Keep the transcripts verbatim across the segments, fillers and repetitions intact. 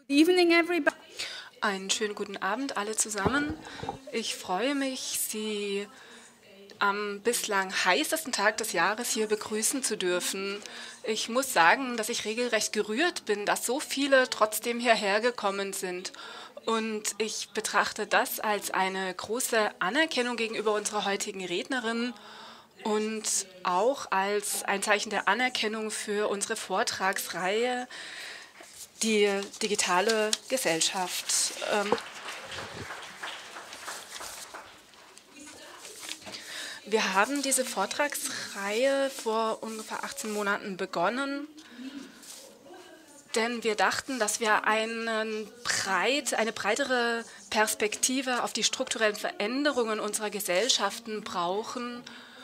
Evening, everybody. Einen schönen guten Abend alle zusammen. Ich freue mich, Sie am bislang heißesten Tag des Jahres hier begrüßen zu dürfen. Ich muss sagen, dass ich regelrecht gerührt bin, dass so viele trotzdem hierher gekommen sind. Und ich betrachte das als eine große Anerkennung gegenüber unserer heutigen Rednerin und auch als ein Zeichen der Anerkennung für unsere Vortragsreihe, die digitale Gesellschaft. Ähm, wir haben diese Vortragsreihe vor ungefähr achtzehn Monaten begonnen, denn wir dachten, dass wir einen breit, eine breitere Perspektive auf die strukturellen Veränderungen unserer Gesellschaften brauchen.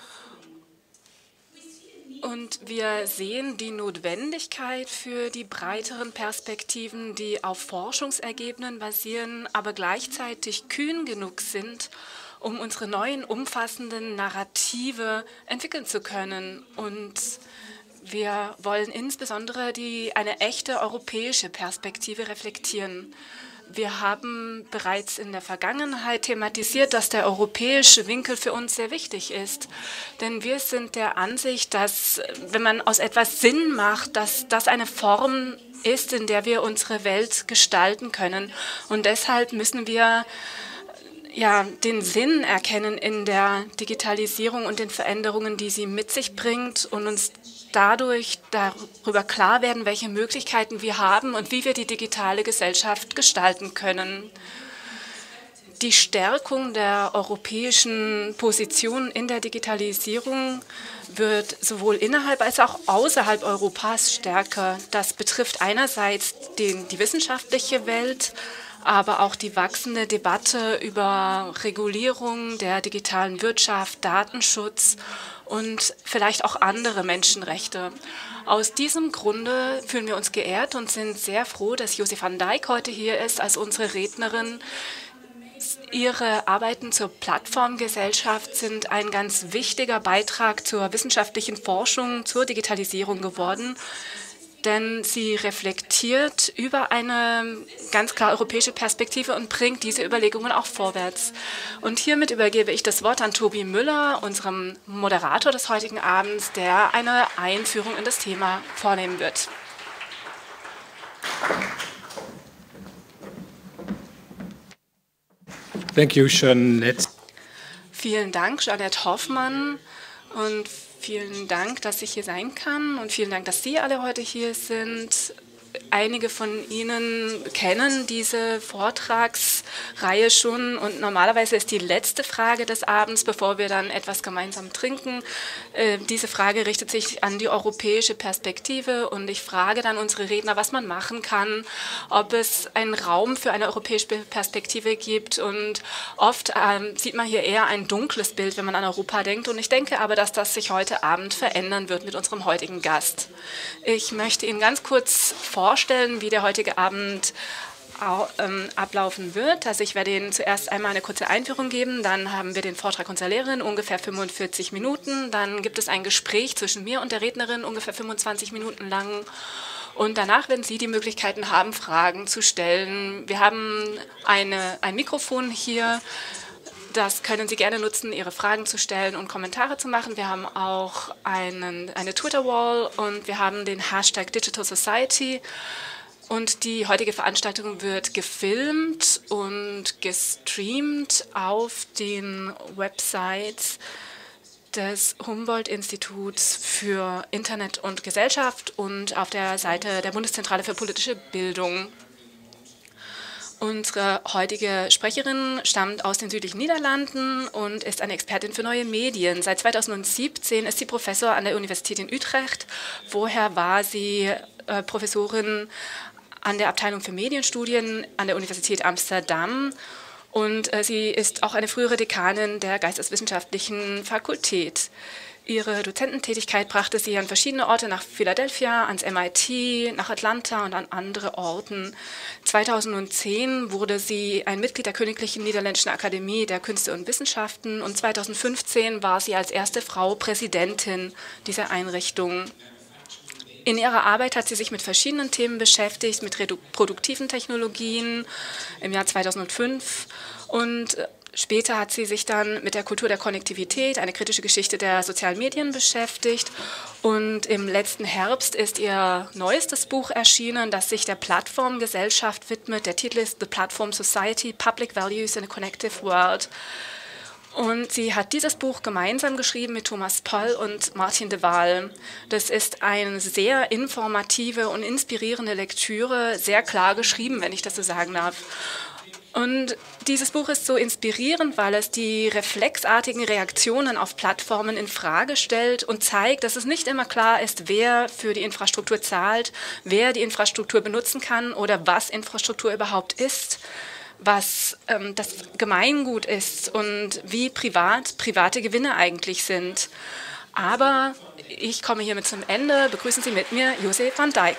Und wir sehen die Notwendigkeit für die breiteren Perspektiven, die auf Forschungsergebnissen basieren, aber gleichzeitig kühn genug sind, um unsere neuen umfassenden Narrative entwickeln zu können. Und wir wollen insbesondere die, eine echte europäische Perspektive reflektieren. Wir haben bereits in der Vergangenheit thematisiert, dass der europäische Winkel für uns sehr wichtig ist. Denn wir sind der Ansicht, dass, wenn man aus etwas Sinn macht, dass das eine Form ist, in der wir unsere Welt gestalten können. Und deshalb müssen wir ja, den Sinn erkennen in der Digitalisierung und den Veränderungen, die sie mit sich bringt, und uns dadurch darüber klar werden, welche Möglichkeiten wir haben und wie wir die digitale Gesellschaft gestalten können. Die Stärkung der europäischen Position in der Digitalisierung wird sowohl innerhalb als auch außerhalb Europas stärker. Das betrifft einerseits den, die wissenschaftliche Welt, aber auch die wachsende Debatte über Regulierung der digitalen Wirtschaft, Datenschutz und vielleicht auch andere Menschenrechte. Aus diesem Grunde fühlen wir uns geehrt und sind sehr froh, dass Josie van Dijk heute hier ist als unsere Rednerin. Ihre Arbeiten zur Plattformgesellschaft sind ein ganz wichtiger Beitrag zur wissenschaftlichen Forschung zur Digitalisierung geworden, denn sie reflektiert über eine ganz klar europäische Perspektive und bringt diese Überlegungen auch vorwärts. Und hiermit übergebe ich das Wort an Tobi Müller, unserem Moderator des heutigen Abends, der eine Einführung in das Thema vornehmen wird. Thank you, Jeanette. Vielen Dank, Jeanette Hoffmann, und vielen Dank, dass ich hier sein kann, und vielen Dank, dass Sie alle heute hier sind. Einige von Ihnen kennen diese Vortragsreihe schon, und normalerweise ist die letzte Frage des Abends, bevor wir dann etwas gemeinsam trinken. Äh, diese Frage richtet sich an die europäische Perspektive, und ich frage dann unsere Redner, was man machen kann, ob es einen Raum für eine europäische Perspektive gibt. Und oft ähm, sieht man hier eher ein dunkles Bild, wenn man an Europa denkt, und ich denke aber, dass das sich heute Abend verändern wird mit unserem heutigen Gast. Ich möchte Ihnen ganz kurz vorstellen, vorstellen, wie der heutige Abend ähm, ablaufen wird. Also ich werde Ihnen zuerst einmal eine kurze Einführung geben, dann haben wir den Vortrag unserer Lehrerin, ungefähr fünfundvierzig Minuten, dann gibt es ein Gespräch zwischen mir und der Rednerin, ungefähr fünfundzwanzig Minuten lang, und danach werden Sie die Möglichkeiten haben, Fragen zu stellen. Wir haben eine, ein Mikrofon hier. Das können Sie gerne nutzen, Ihre Fragen zu stellen und Kommentare zu machen. Wir haben auch einen, eine Twitter-Wall, und wir haben den Hashtag Digital Society. Und die heutige Veranstaltung wird gefilmt und gestreamt auf den Websites des Humboldt-Instituts für Internet und Gesellschaft und auf der Seite der Bundeszentrale für politische Bildung. Unsere heutige Sprecherin stammt aus den südlichen Niederlanden und ist eine Expertin für neue Medien. Seit zweitausendsiebzehn ist sie Professor an der Universität in Utrecht. Vorher war sie äh, Professorin an der Abteilung für Medienstudien an der Universität Amsterdam, und äh, sie ist auch eine frühere Dekanin der Geisteswissenschaftlichen Fakultät. Ihre Dozententätigkeit brachte sie an verschiedene Orte, nach Philadelphia, ans M I T, nach Atlanta und an andere Orten. zweitausendzehn wurde sie ein Mitglied der Königlichen Niederländischen Akademie der Künste und Wissenschaften, und zweitausendfünfzehn war sie als erste Frau Präsidentin dieser Einrichtung. In ihrer Arbeit hat sie sich mit verschiedenen Themen beschäftigt, mit reproduktiven Technologien im Jahr zweitausendfünf und später hat sie sich dann mit der Kultur der Konnektivität, eine kritische Geschichte der sozialen Medien beschäftigt und im letzten Herbst ist ihr neuestes Buch erschienen, das sich der Plattformgesellschaft widmet. Der Titel ist The Platform Society, Public Values in a Connective World. Und sie hat dieses Buch gemeinsam geschrieben mit Thomas Poll und Martin de Waal. Das ist eine sehr informative und inspirierende Lektüre, sehr klar geschrieben, wenn ich das so sagen darf. Und dieses Buch ist so inspirierend, weil es die reflexartigen Reaktionen auf Plattformen in Frage stellt und zeigt, dass es nicht immer klar ist, wer für die Infrastruktur zahlt, wer die Infrastruktur benutzen kann oder was Infrastruktur überhaupt ist, was ähm, das Gemeingut ist und wie privat private Gewinne eigentlich sind. Aber ich komme hiermit zum Ende. Begrüßen Sie mit mir Josef van Dijk.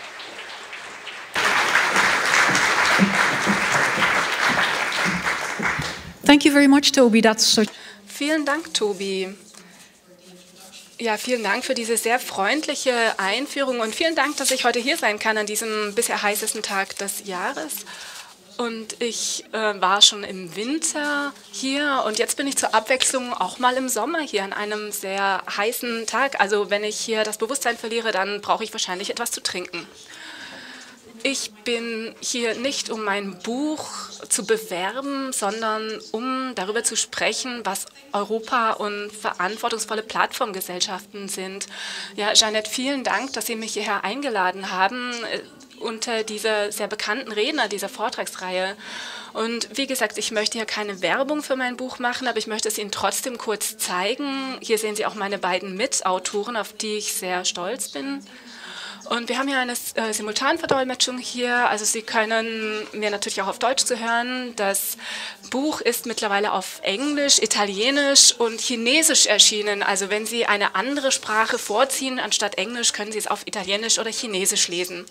Thank you very much, Toby. That's so Vielen Dank, Tobi. Ja, vielen Dank für diese sehr freundliche Einführung und vielen Dank, dass ich heute hier sein kann an diesem bisher heißesten Tag des Jahres. Und ich äh, war schon im Winter hier und jetzt bin ich zur Abwechslung auch mal im Sommer hier an einem sehr heißen Tag. Also wenn ich hier das Bewusstsein verliere, dann brauche ich wahrscheinlich etwas zu trinken. Ich bin hier nicht, um mein Buch zu bewerben, sondern um darüber zu sprechen, was Europa und verantwortungsvolle Plattformgesellschaften sind. Ja, Jeanette, vielen Dank, dass Sie mich hierher eingeladen haben unter dieser sehr bekannten Redner dieser Vortragsreihe. Und wie gesagt, ich möchte hier keine Werbung für mein Buch machen, aber ich möchte es Ihnen trotzdem kurz zeigen. Hier sehen Sie auch meine beiden Mitautoren, auf die ich sehr stolz bin. Und wir haben hier eine äh, Simultanverdolmetschung hier, also Sie können mir natürlich auch auf Deutsch zuhören. Das Buch ist mittlerweile auf Englisch, Italienisch und Chinesisch erschienen. Also wenn Sie eine andere Sprache vorziehen anstatt Englisch, können Sie es auf Italienisch oder Chinesisch lesen.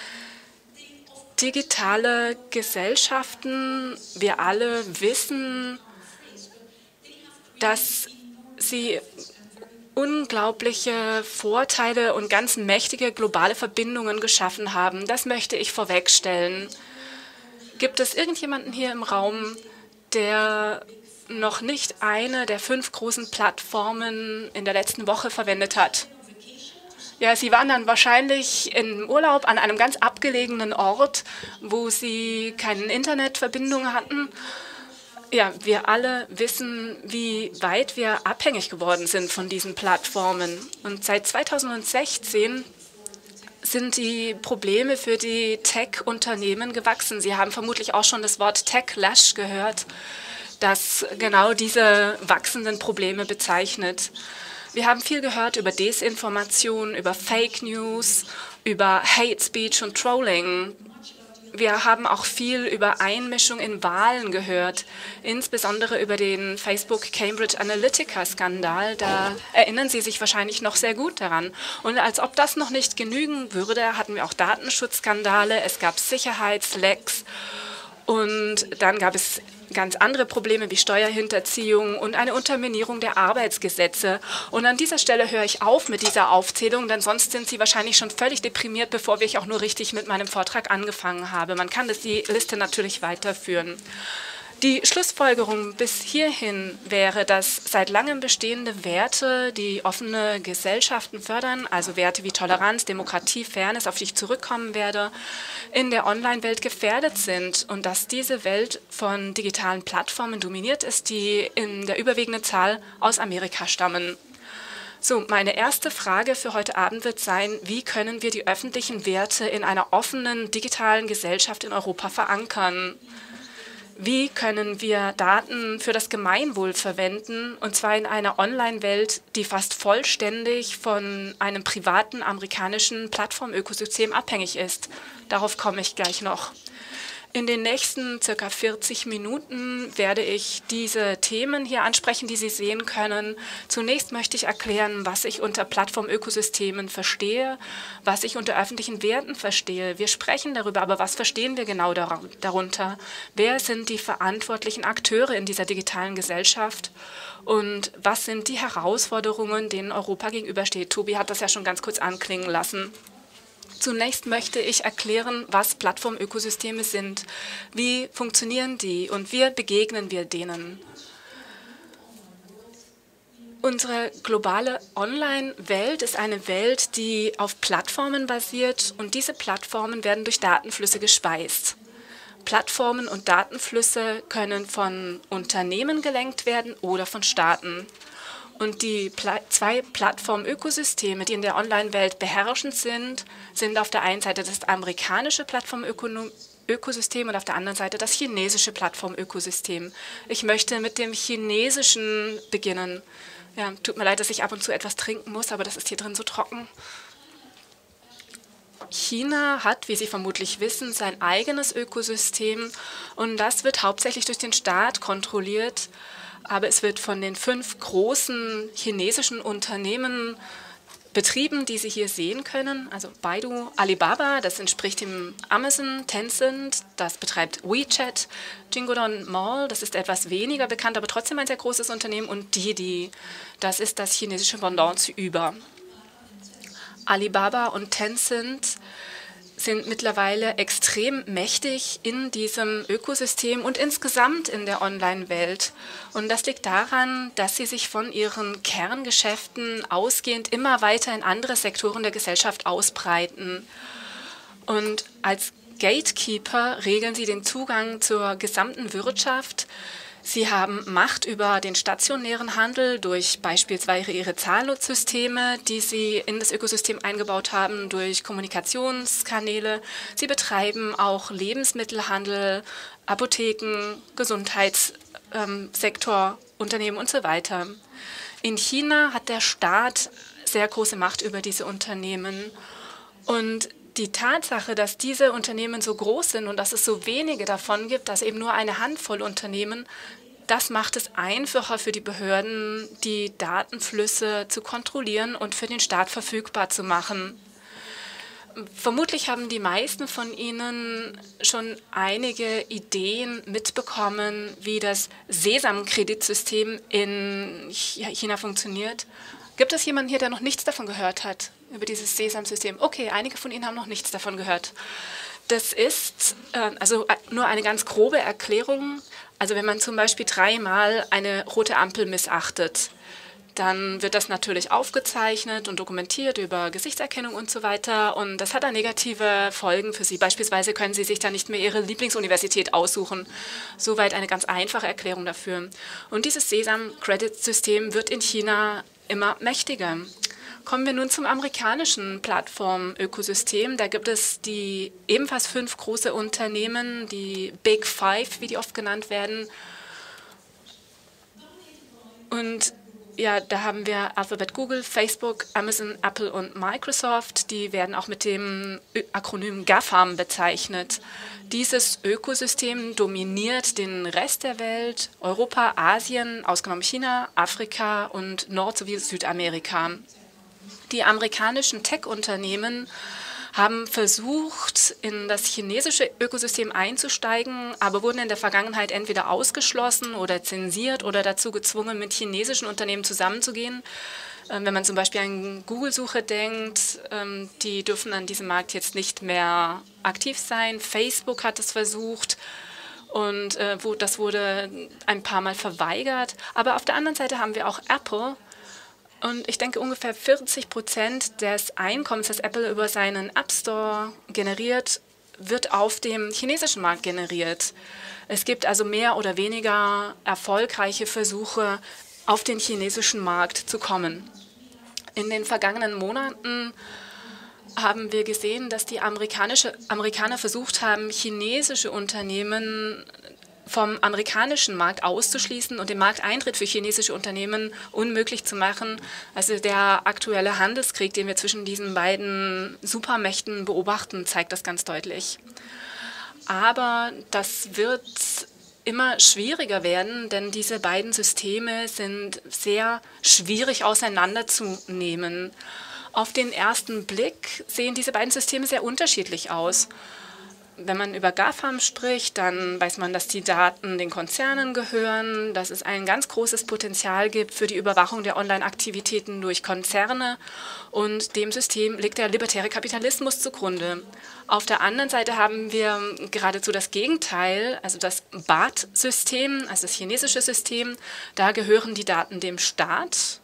Digitale Gesellschaften, wir alle wissen, dass sie unglaubliche Vorteile und ganz mächtige globale Verbindungen geschaffen haben. Das möchte ich vorwegstellen. Gibt es irgendjemanden hier im Raum, der noch nicht eine der fünf großen Plattformen in der letzten Woche verwendet hat? Ja, Sie waren dann wahrscheinlich im Urlaub an einem ganz abgelegenen Ort, wo Sie keine Internetverbindung hatten. Ja, wir alle wissen, wie weit wir abhängig geworden sind von diesen Plattformen. Und seit zweitausendsechzehn sind die Probleme für die Tech-Unternehmen gewachsen. Sie haben vermutlich auch schon das Wort Techlash gehört, das genau diese wachsenden Probleme bezeichnet. Wir haben viel gehört über Desinformation, über Fake News, über Hate Speech und Trolling. Wir haben auch viel über Einmischung in Wahlen gehört, insbesondere über den Facebook Cambridge Analytica-Skandal. Da erinnern Sie sich wahrscheinlich noch sehr gut daran. Und als ob das noch nicht genügen würde, hatten wir auch Datenschutzskandale, es gab Sicherheitslecks und dann gab es ganz andere Probleme wie Steuerhinterziehung und eine Unterminierung der Arbeitsgesetze. Und an dieser Stelle höre ich auf mit dieser Aufzählung, denn sonst sind Sie wahrscheinlich schon völlig deprimiert, bevor ich auch nur richtig mit meinem Vortrag angefangen habe. Man kann das die Liste natürlich weiterführen. Die Schlussfolgerung bis hierhin wäre, dass seit langem bestehende Werte, die offene Gesellschaften fördern, also Werte wie Toleranz, Demokratie, Fairness, auf die ich zurückkommen werde, in der Online-Welt gefährdet sind und dass diese Welt von digitalen Plattformen dominiert ist, die in der überwiegenden Zahl aus Amerika stammen. So, meine erste Frage für heute Abend wird sein, wie können wir die öffentlichen Werte in einer offenen digitalen Gesellschaft in Europa verankern? Wie können wir Daten für das Gemeinwohl verwenden, und zwar in einer Online-Welt, die fast vollständig von einem privaten amerikanischen Plattformökosystem abhängig ist? Darauf komme ich gleich noch. In den nächsten circa vierzig Minuten werde ich diese Themen hier ansprechen, die Sie sehen können. Zunächst möchte ich erklären, was ich unter Plattformökosystemen verstehe, was ich unter öffentlichen Werten verstehe. Wir sprechen darüber, aber was verstehen wir genau darunter? Wer sind die verantwortlichen Akteure in dieser digitalen Gesellschaft? Und was sind die Herausforderungen, denen Europa gegenübersteht? Tobi hat das ja schon ganz kurz anklingen lassen. Zunächst möchte ich erklären, was Plattformökosysteme sind, wie funktionieren die und wie begegnen wir denen. Unsere globale Online-Welt ist eine Welt, die auf Plattformen basiert, und diese Plattformen werden durch Datenflüsse gespeist. Plattformen und Datenflüsse können von Unternehmen gelenkt werden oder von Staaten. Und die Pla- zwei Plattformökosysteme, die in der Online-Welt beherrschend sind, sind auf der einen Seite das amerikanische Plattformökosystem und auf der anderen Seite das chinesische Plattformökosystem. Ich möchte mit dem chinesischen beginnen. Ja, tut mir leid, dass ich ab und zu etwas trinken muss, aber das ist hier drin so trocken. China hat, wie Sie vermutlich wissen, sein eigenes Ökosystem, und das wird hauptsächlich durch den Staat kontrolliert. Aber es wird von den fünf großen chinesischen Unternehmen betrieben, die Sie hier sehen können. Also Baidu, Alibaba, das entspricht dem Amazon, Tencent, das betreibt WeChat, Jingdong Mall, das ist etwas weniger bekannt, aber trotzdem ein sehr großes Unternehmen, und Didi, das ist das chinesische Pendant zu Uber. Alibaba und Tencent sind mittlerweile extrem mächtig in diesem Ökosystem und insgesamt in der Online-Welt. Und das liegt daran, dass sie sich von ihren Kerngeschäften ausgehend immer weiter in andere Sektoren der Gesellschaft ausbreiten. Und als Gatekeeper regeln sie den Zugang zur gesamten Wirtschaft. Sie haben Macht über den stationären Handel durch beispielsweise ihre Zahlungssysteme, die sie in das Ökosystem eingebaut haben, durch Kommunikationskanäle. Sie betreiben auch Lebensmittelhandel, Apotheken, Gesundheitssektor, Unternehmen und so weiter. In China hat der Staat sehr große Macht über diese Unternehmen. Und die Tatsache, dass diese Unternehmen so groß sind und dass es so wenige davon gibt, dass eben nur eine Handvoll Unternehmen, das macht es einfacher für die Behörden, die Datenflüsse zu kontrollieren und für den Staat verfügbar zu machen. Vermutlich haben die meisten von Ihnen schon einige Ideen mitbekommen, wie das Sesam-Kreditsystem in China funktioniert. Gibt es jemanden hier, der noch nichts davon gehört hat, über dieses Sesam-System? Okay, einige von Ihnen haben noch nichts davon gehört. Das ist äh, also nur eine ganz grobe Erklärung. Also wenn man zum Beispiel dreimal eine rote Ampel missachtet, dann wird das natürlich aufgezeichnet und dokumentiert über Gesichtserkennung und so weiter. Und das hat dann negative Folgen für Sie. Beispielsweise können Sie sich dann nicht mehr Ihre Lieblingsuniversität aussuchen. Soweit eine ganz einfache Erklärung dafür. Und dieses Sesam-Credit-System wird in China immer mächtiger. Kommen wir nun zum amerikanischen Plattformökosystem. Da gibt es die ebenfalls fünf große Unternehmen, die Big Five, wie die oft genannt werden. Und ja, da haben wir Alphabet, Google, Facebook, Amazon, Apple und Microsoft. Die werden auch mit dem Akronym GAFAM bezeichnet. Dieses Ökosystem dominiert den Rest der Welt, Europa, Asien, ausgenommen China, Afrika und Nord- sowie Südamerika. Die amerikanischen Tech-Unternehmen haben versucht, in das chinesische Ökosystem einzusteigen, aber wurden in der Vergangenheit entweder ausgeschlossen oder zensiert oder dazu gezwungen, mit chinesischen Unternehmen zusammenzugehen. Wenn man zum Beispiel an Google-Suche denkt, die dürfen an diesem Markt jetzt nicht mehr aktiv sein. Facebook hat es versucht und das wurde ein paar Mal verweigert. Aber auf der anderen Seite haben wir auch Apple. Und ich denke, ungefähr vierzig Prozent des Einkommens, das Apple über seinen App Store generiert, wird auf dem chinesischen Markt generiert. Es gibt also mehr oder weniger erfolgreiche Versuche, auf den chinesischen Markt zu kommen. In den vergangenen Monaten haben wir gesehen, dass die amerikanische, Amerikaner versucht haben, chinesische Unternehmen vom amerikanischen Markt auszuschließen und den Markteintritt für chinesische Unternehmen unmöglich zu machen. Also der aktuelle Handelskrieg, den wir zwischen diesen beiden Supermächten beobachten, zeigt das ganz deutlich. Aber das wird immer schwieriger werden, denn diese beiden Systeme sind sehr schwierig auseinanderzunehmen. Auf den ersten Blick sehen diese beiden Systeme sehr unterschiedlich aus. Wenn man über GAFAM spricht, dann weiß man, dass die Daten den Konzernen gehören, dass es ein ganz großes Potenzial gibt für die Überwachung der Online-Aktivitäten durch Konzerne, und dem System liegt der libertäre Kapitalismus zugrunde. Auf der anderen Seite haben wir geradezu das Gegenteil, also das B A T-System, also das chinesische System. Da gehören die Daten dem Staat,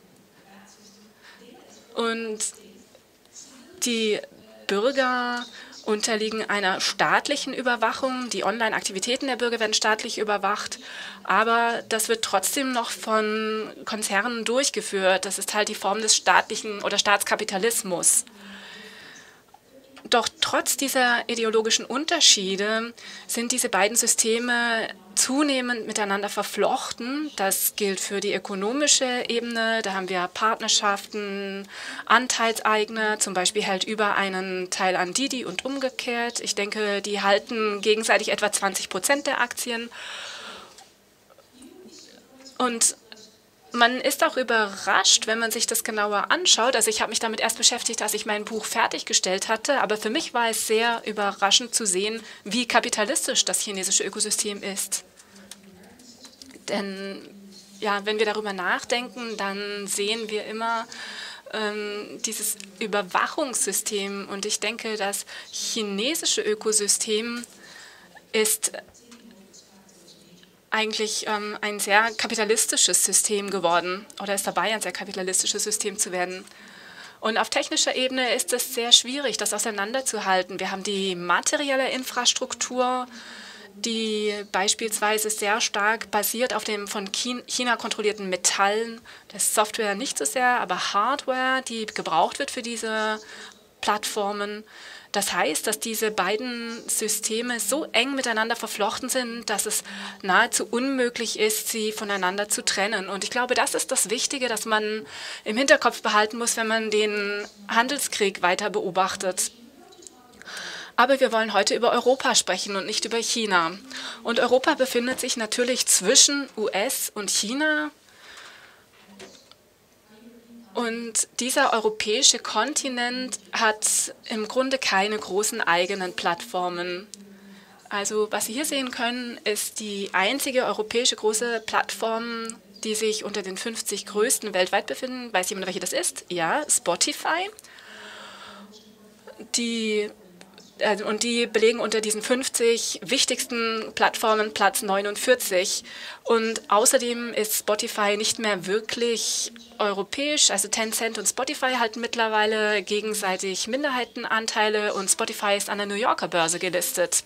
und die Bürger unterliegen einer staatlichen Überwachung. Die Online-Aktivitäten der Bürger werden staatlich überwacht, aber das wird trotzdem noch von Konzernen durchgeführt. Das ist halt die Form des staatlichen oder Staatskapitalismus. Doch trotz dieser ideologischen Unterschiede sind diese beiden Systeme zunehmend miteinander verflochten. Das gilt für die ökonomische Ebene. Da haben wir Partnerschaften, Anteilseigner, zum Beispiel hält über einen Teil an Didi und umgekehrt. Ich denke, die halten gegenseitig etwa zwanzig Prozent der Aktien. Und man ist auch überrascht, wenn man sich das genauer anschaut. Also ich habe mich damit erst beschäftigt, als ich mein Buch fertiggestellt hatte. Aber für mich war es sehr überraschend zu sehen, wie kapitalistisch das chinesische Ökosystem ist. Denn ja, wenn wir darüber nachdenken, dann sehen wir immer ähm, dieses Überwachungssystem. Und ich denke, das chinesische Ökosystem ist eigentlich ähm, ein sehr kapitalistisches System geworden oder ist dabei, ein sehr kapitalistisches System zu werden. Und auf technischer Ebene ist es sehr schwierig, das auseinanderzuhalten. Wir haben die materielle Infrastruktur, die beispielsweise sehr stark basiert auf dem von China kontrollierten Metallen. Das ist Software nicht so sehr, aber Hardware, die gebraucht wird für diese Plattformen. Das heißt, dass diese beiden Systeme so eng miteinander verflochten sind, dass es nahezu unmöglich ist, sie voneinander zu trennen. Und ich glaube, das ist das Wichtige, das man im Hinterkopf behalten muss, wenn man den Handelskrieg weiter beobachtet. Aber wir wollen heute über Europa sprechen und nicht über China. Und Europa befindet sich natürlich zwischen U S und China. Und dieser europäische Kontinent hat im Grunde keine großen eigenen Plattformen. Also was Sie hier sehen können, ist die einzige europäische große Plattform, die sich unter den fünfzig größten weltweit befinden. Weiß jemand, welche das ist? Ja, Spotify. Die Also, und die belegen unter diesen fünfzig wichtigsten Plattformen Platz neunundvierzig. Und außerdem ist Spotify nicht mehr wirklich europäisch. Also Tencent und Spotify halten mittlerweile gegenseitig Minderheitenanteile und Spotify ist an der New Yorker Börse gelistet.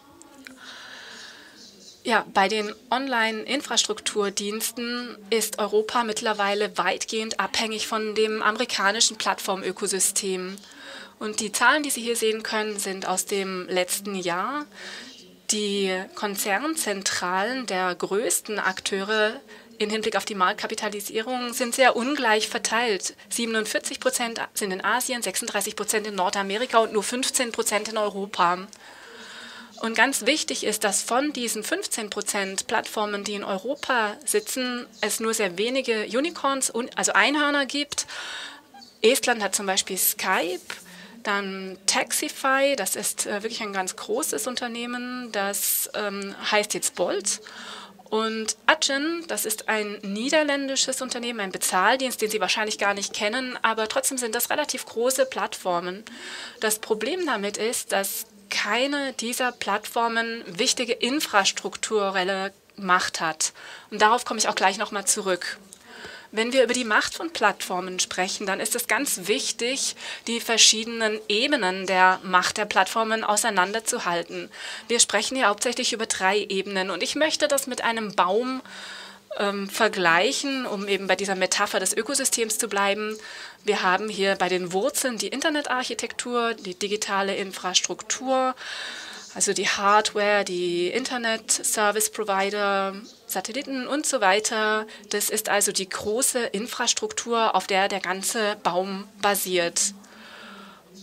Ja, bei den Online-Infrastrukturdiensten ist Europa mittlerweile weitgehend abhängig von dem amerikanischen Plattformökosystem. Und die Zahlen, die Sie hier sehen können, sind aus dem letzten Jahr. Die Konzernzentralen der größten Akteure im Hinblick auf die Marktkapitalisierung sind sehr ungleich verteilt. siebenundvierzig Prozent sind in Asien, sechsunddreißig Prozent in Nordamerika und nur fünfzehn Prozent in Europa. Und ganz wichtig ist, dass von diesen fünfzehn Prozent Plattformen, die in Europa sitzen, es nur sehr wenige Unicorns, also Einhörner gibt. Estland hat zum Beispiel Skype. Dann Taxify, das ist äh, wirklich ein ganz großes Unternehmen, das ähm, heißt jetzt Bolt. Und Adyen, das ist ein niederländisches Unternehmen, ein Bezahldienst, den Sie wahrscheinlich gar nicht kennen, aber trotzdem sind das relativ große Plattformen. Das Problem damit ist, dass keine dieser Plattformen wichtige infrastrukturelle Macht hat. Und darauf komme ich auch gleich nochmal zurück. Wenn wir über die Macht von Plattformen sprechen, dann ist es ganz wichtig, die verschiedenen Ebenen der Macht der Plattformen auseinanderzuhalten. Wir sprechen hier hauptsächlich über drei Ebenen und ich möchte das mit einem Baum ähm, vergleichen, um eben bei dieser Metapher des Ökosystems zu bleiben. Wir haben hier bei den Wurzeln die Internetarchitektur, die digitale Infrastruktur, also die Hardware, die Internet-Service-Provider, Satelliten und so weiter. Das ist also die große Infrastruktur, auf der der ganze Baum basiert.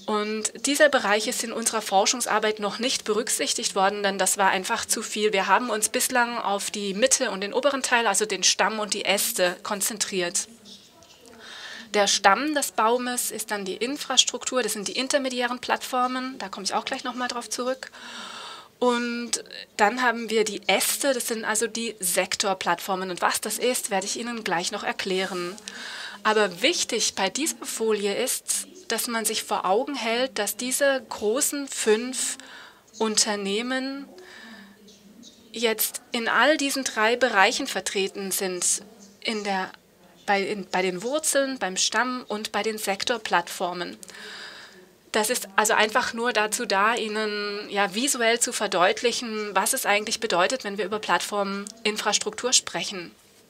Und dieser Bereich ist in unserer Forschungsarbeit noch nicht berücksichtigt worden, denn das war einfach zu viel. Wir haben uns bislang auf die Mitte und den oberen Teil, also den Stamm und die Äste, konzentriert. Der Stamm des Baumes ist dann die Infrastruktur, das sind die intermediären Plattformen, da komme ich auch gleich nochmal drauf zurück. Und dann haben wir die Äste, das sind also die Sektorplattformen. Und was das ist, werde ich Ihnen gleich noch erklären. Aber wichtig bei dieser Folie ist, dass man sich vor Augen hält, dass diese großen fünf Unternehmen jetzt in all diesen drei Bereichen vertreten sind, in der, bei, in, bei den Wurzeln, beim Stamm und bei den Sektorplattformen. Das ist also einfach nur dazu da, Ihnen ja visuell zu verdeutlichen, was es eigentlich bedeutet, wenn wir über Plattforminfrastruktur sprechen.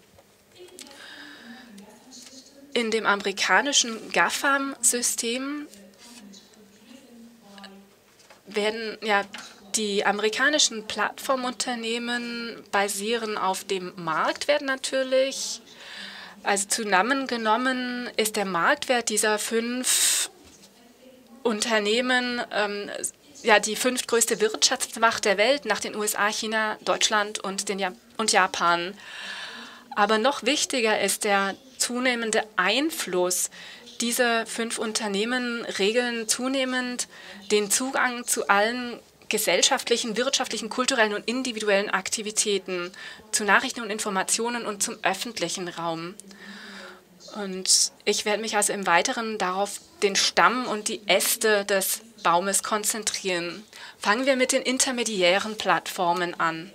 In dem amerikanischen GAFAM-System werden ja die amerikanischen Plattformunternehmen basieren auf dem Marktwert natürlich. Also zusammengenommen ist der Marktwert dieser fünf Unternehmen ähm, ja die fünftgrößte Wirtschaftsmacht der Welt nach den U S A, China, Deutschland und, den ja und Japan. Aber noch wichtiger ist der zunehmende Einfluss. Diese fünf Unternehmen regeln zunehmend den Zugang zu allen gesellschaftlichen, wirtschaftlichen, kulturellen und individuellen Aktivitäten, zu Nachrichten und Informationen und zum öffentlichen Raum. Und ich werde mich also im Weiteren darauf den Stamm und die Äste des Baumes konzentrieren. Fangen wir mit den intermediären Plattformen an.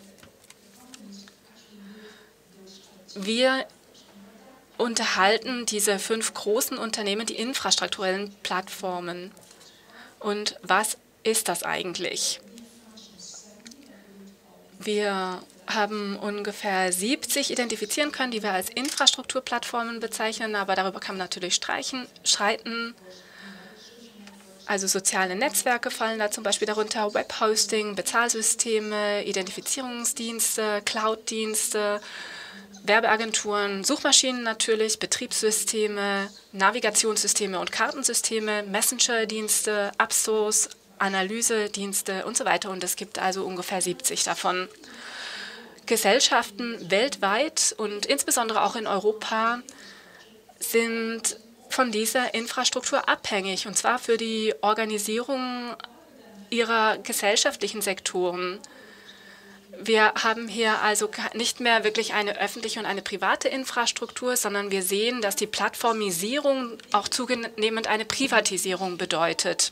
Wir unterhalten diese fünf großen Unternehmen, die infrastrukturellen Plattformen. Und was ist das eigentlich? Wir haben ungefähr siebzig identifizieren können, die wir als Infrastrukturplattformen bezeichnen, aber darüber kann man natürlich streichen, streiten. Also soziale Netzwerke fallen da zum Beispiel darunter, Webhosting, Bezahlsysteme, Identifizierungsdienste, Cloud-Dienste, Werbeagenturen, Suchmaschinen natürlich, Betriebssysteme, Navigationssysteme und Kartensysteme, Messenger-Dienste, Appstores, Analysedienste und so weiter. Und es gibt also ungefähr siebzig davon. Gesellschaften weltweit und insbesondere auch in Europa sind von dieser Infrastruktur abhängig, und zwar für die Organisierung ihrer gesellschaftlichen Sektoren. Wir haben hier also nicht mehr wirklich eine öffentliche und eine private Infrastruktur, sondern wir sehen, dass die Plattformisierung auch zunehmend eine Privatisierung bedeutet.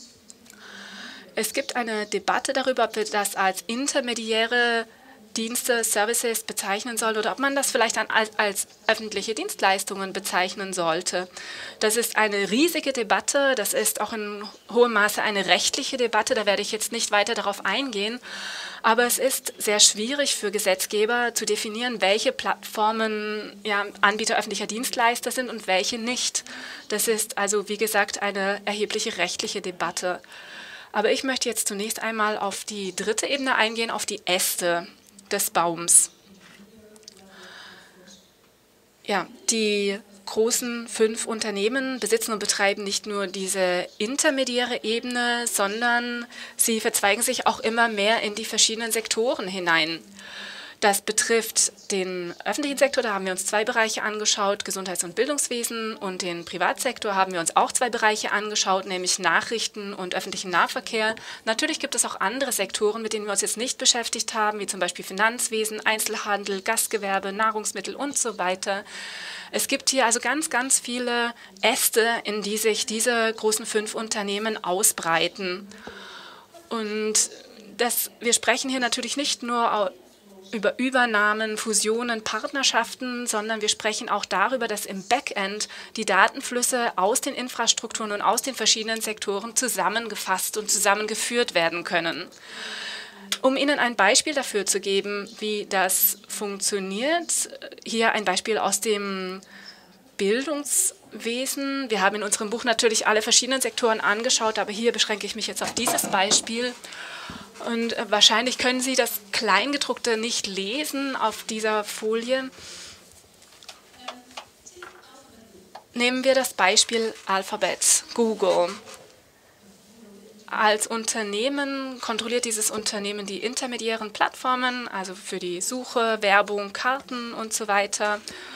Es gibt eine Debatte darüber, ob wir das als intermediäre Dienste, Services bezeichnen soll oder ob man das vielleicht dann als, als öffentliche Dienstleistungen bezeichnen sollte. Das ist eine riesige Debatte, das ist auch in hohem Maße eine rechtliche Debatte, da werde ich jetzt nicht weiter darauf eingehen, aber es ist sehr schwierig für Gesetzgeber zu definieren, welche Plattformen ja, Anbieter öffentlicher Dienstleister sind und welche nicht. Das ist also, wie gesagt, eine erhebliche rechtliche Debatte. Aber ich möchte jetzt zunächst einmal auf die dritte Ebene eingehen, auf die Äste des Baums. Ja, die großen fünf Unternehmen besitzen und betreiben nicht nur diese intermediäre Ebene, sondern sie verzweigen sich auch immer mehr in die verschiedenen Sektoren hinein. Das betrifft den öffentlichen Sektor, da haben wir uns zwei Bereiche angeschaut, Gesundheits- und Bildungswesen, und den Privatsektor haben wir uns auch zwei Bereiche angeschaut, nämlich Nachrichten und öffentlichen Nahverkehr. Natürlich gibt es auch andere Sektoren, mit denen wir uns jetzt nicht beschäftigt haben, wie zum Beispiel Finanzwesen, Einzelhandel, Gastgewerbe, Nahrungsmittel und so weiter. Es gibt hier also ganz, ganz viele Äste, in die sich diese großen fünf Unternehmen ausbreiten. Und das, wir sprechen hier natürlich nicht nur über Übernahmen, Fusionen, Partnerschaften, sondern wir sprechen auch darüber, dass im Backend die Datenflüsse aus den Infrastrukturen und aus den verschiedenen Sektoren zusammengefasst und zusammengeführt werden können. Um Ihnen ein Beispiel dafür zu geben, wie das funktioniert, hier ein Beispiel aus dem Bildungswesen. Wir haben in unserem Buch natürlich alle verschiedenen Sektoren angeschaut, aber hier beschränke ich mich jetzt auf dieses Beispiel. Und wahrscheinlich können Sie das Kleingedruckte nicht lesen auf dieser Folie. Nehmen wir das Beispiel Alphabet, Google. Als Unternehmen kontrolliert dieses Unternehmen die intermediären Plattformen, also für die Suche, Werbung, Karten und so weiter.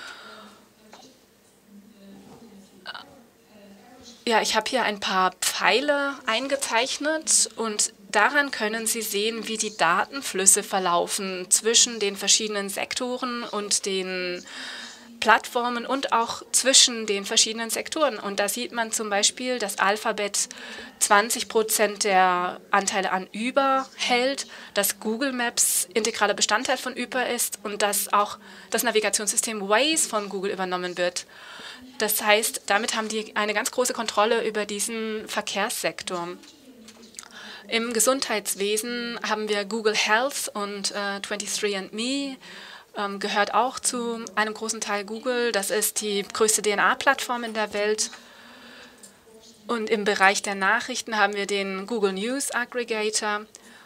Ja, ich habe hier ein paar Pfeile eingezeichnet und daran können Sie sehen, wie die Datenflüsse verlaufen zwischen den verschiedenen Sektoren und den Plattformen und auch zwischen den verschiedenen Sektoren. Und da sieht man zum Beispiel, dass Alphabet zwanzig Prozent der Anteile an Uber hält, dass Google Maps integraler Bestandteil von Uber ist und dass auch das Navigationssystem Waze von Google übernommen wird. Das heißt, damit haben die eine ganz große Kontrolle über diesen Verkehrssektor. Im Gesundheitswesen haben wir Google Health und äh, twenty-three and me, ähm, gehört auch zu einem großen Teil Google. Das ist die größte D N A-Plattform in der Welt. Und im Bereich der Nachrichten haben wir den Google News Aggregator.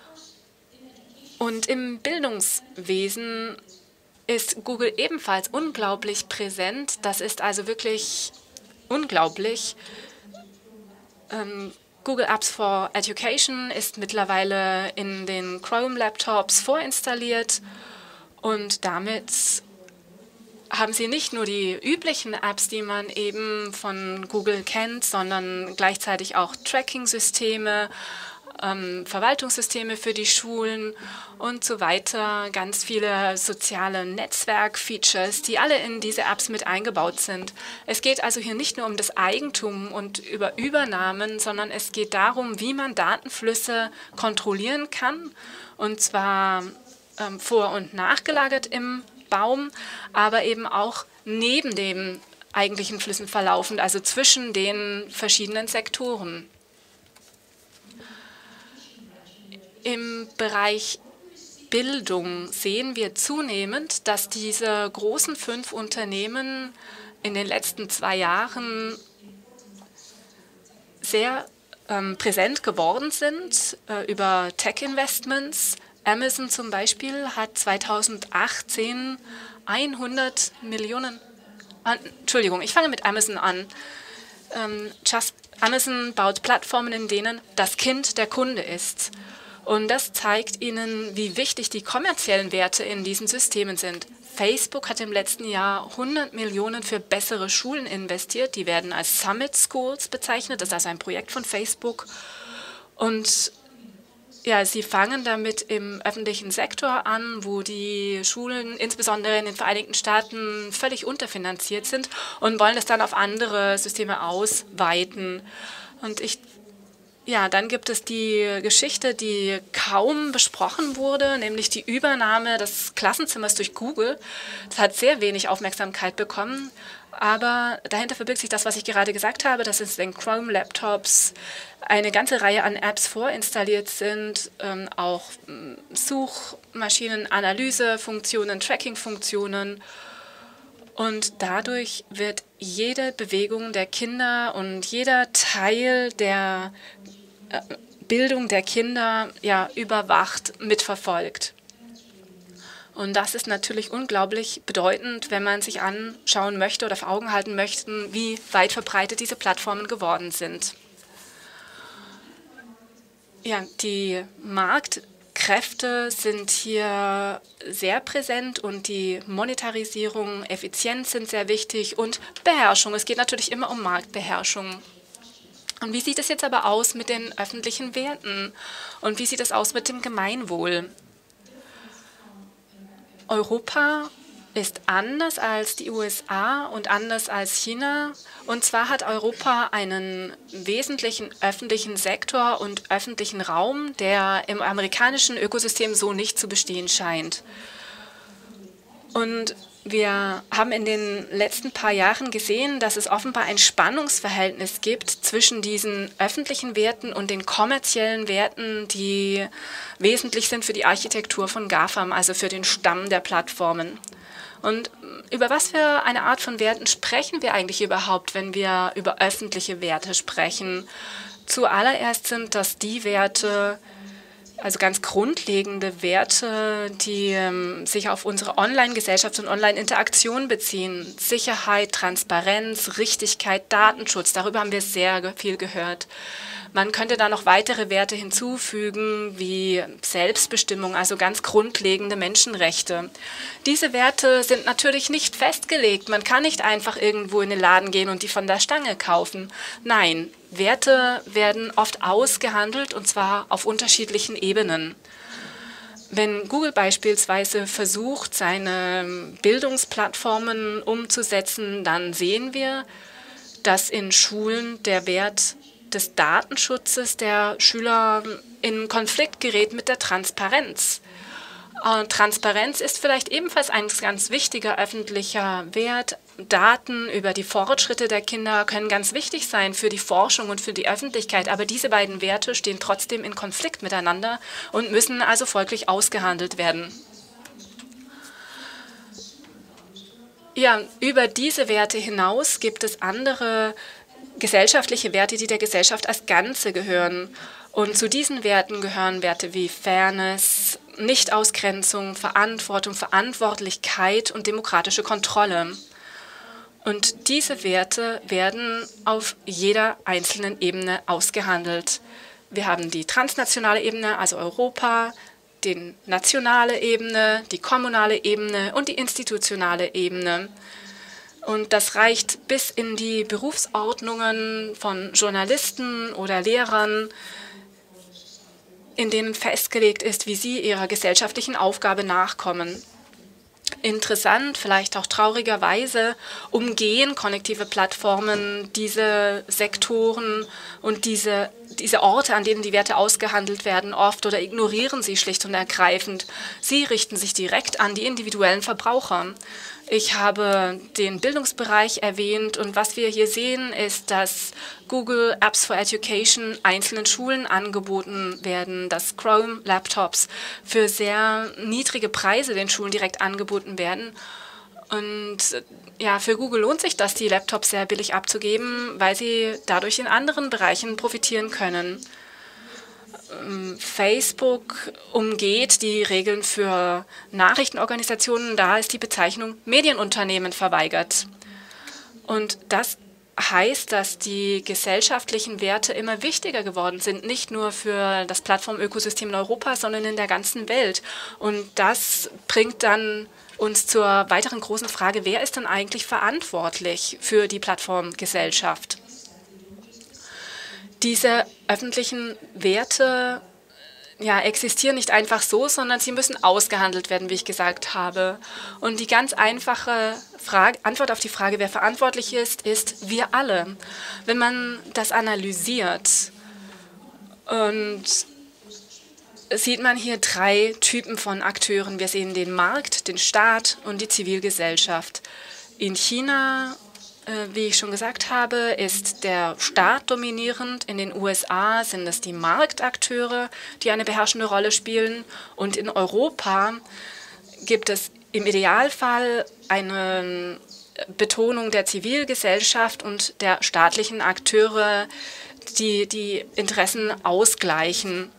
Und im Bildungswesen ist Google ebenfalls unglaublich präsent. Das ist also wirklich unglaublich. Ähm, Google Apps for Education ist mittlerweile in den Chrome-Laptops vorinstalliert und damit haben Sie nicht nur die üblichen Apps, die man eben von Google kennt, sondern gleichzeitig auch Tracking-Systeme, ähm, Verwaltungssysteme für die Schulen und so weiter. Ganz viele soziale Netzwerk-Features, die alle in diese Apps mit eingebaut sind. Es geht also hier nicht nur um das Eigentum und über Übernahmen, sondern es geht darum, wie man Datenflüsse kontrollieren kann, und zwar ähm, vor- und nachgelagert im Baum, aber eben auch neben den eigentlichen Flüssen verlaufend, also zwischen den verschiedenen Sektoren. Im Bereich Bildung sehen wir zunehmend, dass diese großen fünf Unternehmen in den letzten zwei Jahren sehr ähm, präsent geworden sind äh, über Tech-Investments. Amazon zum Beispiel hat zweitausendachtzehn hundert Millionen, äh, Entschuldigung, ich fange mit Amazon an. Ähm, Just, Amazon baut Plattformen, in denen das Kind der Kunde ist. Und das zeigt Ihnen, wie wichtig die kommerziellen Werte in diesen Systemen sind. Facebook hat im letzten Jahr hundert Millionen für bessere Schulen investiert. Die werden als Summit Schools bezeichnet. Das ist also ein Projekt von Facebook. Und ja, sie fangen damit im öffentlichen Sektor an, wo die Schulen insbesondere in den Vereinigten Staaten völlig unterfinanziert sind und wollen das dann auf andere Systeme ausweiten. Und ich Ja, dann gibt es die Geschichte, die kaum besprochen wurde, nämlich die Übernahme des Klassenzimmers durch Google. Das hat sehr wenig Aufmerksamkeit bekommen, aber dahinter verbirgt sich das, was ich gerade gesagt habe, dass es in Chrome-Laptops eine ganze Reihe an Apps vorinstalliert sind, ähm, auch ähm, Suchmaschinen, Analysefunktionen, Tracking-Funktionen. Und dadurch wird jede Bewegung der Kinder und jeder Teil der äh, Bildung der Kinder ja überwacht, mitverfolgt. Und das ist natürlich unglaublich bedeutend, wenn man sich anschauen möchte oder vor Augen halten möchte, wie weit verbreitet diese Plattformen geworden sind. Ja, die Markt Kräfte sind hier sehr präsent und die Monetarisierung, Effizienz sind sehr wichtig und Beherrschung. Es geht natürlich immer um Marktbeherrschung. Und wie sieht es jetzt aber aus mit den öffentlichen Werten? Und wie sieht es aus mit dem Gemeinwohl? Europa ist anders als die U S A und anders als China. Und zwar hat Europa einen wesentlichen öffentlichen Sektor und öffentlichen Raum, der im amerikanischen Ökosystem so nicht zu bestehen scheint. Und wir haben in den letzten paar Jahren gesehen, dass es offenbar ein Spannungsverhältnis gibt zwischen diesen öffentlichen Werten und den kommerziellen Werten, die wesentlich sind für die Architektur von GAFAM, also für den Stamm der Plattformen. Und über was für eine Art von Werten sprechen wir eigentlich überhaupt, wenn wir über öffentliche Werte sprechen? Zuallererst sind das die Werte, also ganz grundlegende Werte, die ähm, sich auf unsere Online-Gesellschaft und Online-Interaktion beziehen. Sicherheit, Transparenz, Richtigkeit, Datenschutz, darüber haben wir sehr viel gehört. Man könnte da noch weitere Werte hinzufügen, wie Selbstbestimmung, also ganz grundlegende Menschenrechte. Diese Werte sind natürlich nicht festgelegt. Man kann nicht einfach irgendwo in den Laden gehen und die von der Stange kaufen. Nein, Werte werden oft ausgehandelt, und zwar auf unterschiedlichen Ebenen. Wenn Google beispielsweise versucht, seine Bildungsplattformen umzusetzen, dann sehen wir, dass in Schulen der Wert des Datenschutzes der Schüler in Konflikt gerät mit der Transparenz. Äh, Transparenz ist vielleicht ebenfalls ein ganz wichtiger öffentlicher Wert. Daten über die Fortschritte der Kinder können ganz wichtig sein für die Forschung und für die Öffentlichkeit, aber diese beiden Werte stehen trotzdem in Konflikt miteinander und müssen also folglich ausgehandelt werden. Ja, über diese Werte hinaus gibt es andere gesellschaftliche Werte, die der Gesellschaft als Ganze gehören. Und zu diesen Werten gehören Werte wie Fairness, Nichtausgrenzung, Verantwortung, Verantwortlichkeit und demokratische Kontrolle. Und diese Werte werden auf jeder einzelnen Ebene ausgehandelt. Wir haben die transnationale Ebene, also Europa, die nationale Ebene, die kommunale Ebene und die institutionale Ebene. Und das reicht bis in die Berufsordnungen von Journalisten oder Lehrern, in denen festgelegt ist, wie sie ihrer gesellschaftlichen Aufgabe nachkommen. Interessant, vielleicht auch traurigerweise, umgehen konnektive Plattformen diese Sektoren und diese, diese Orte, an denen die Werte ausgehandelt werden, oft oder ignorieren sie schlicht und ergreifend. Sie richten sich direkt an die individuellen Verbraucher. Ich habe den Bildungsbereich erwähnt und was wir hier sehen, ist, dass Google Apps for Education einzelnen Schulen angeboten werden, dass Chrome-Laptops für sehr niedrige Preise den Schulen direkt angeboten werden. Und ja, für Google lohnt sich das, die Laptops sehr billig abzugeben, weil sie dadurch in anderen Bereichen profitieren können. Facebook umgeht die Regeln für Nachrichtenorganisationen, da ist die Bezeichnung Medienunternehmen verweigert. Und das heißt, dass die gesellschaftlichen Werte immer wichtiger geworden sind, nicht nur für das Plattformökosystem in Europa, sondern in der ganzen Welt. Und das bringt dann uns zur weiteren großen Frage, wer ist denn eigentlich verantwortlich für die Plattformgesellschaft? Diese öffentlichen Werte ja, existieren nicht einfach so, sondern sie müssen ausgehandelt werden, wie ich gesagt habe. Und die ganz einfache Frage, Antwort auf die Frage, wer verantwortlich ist, ist wir alle. Wenn man das analysiert, und sieht man hier drei Typen von Akteuren. Wir sehen den Markt, den Staat und die Zivilgesellschaft. In China, wie ich schon gesagt habe, ist der Staat dominierend. In den U S A sind es die Marktakteure, die eine beherrschende Rolle spielen. Und in Europa gibt es im Idealfall eine Betonung der Zivilgesellschaft und der staatlichen Akteure, die die Interessen ausgleichen.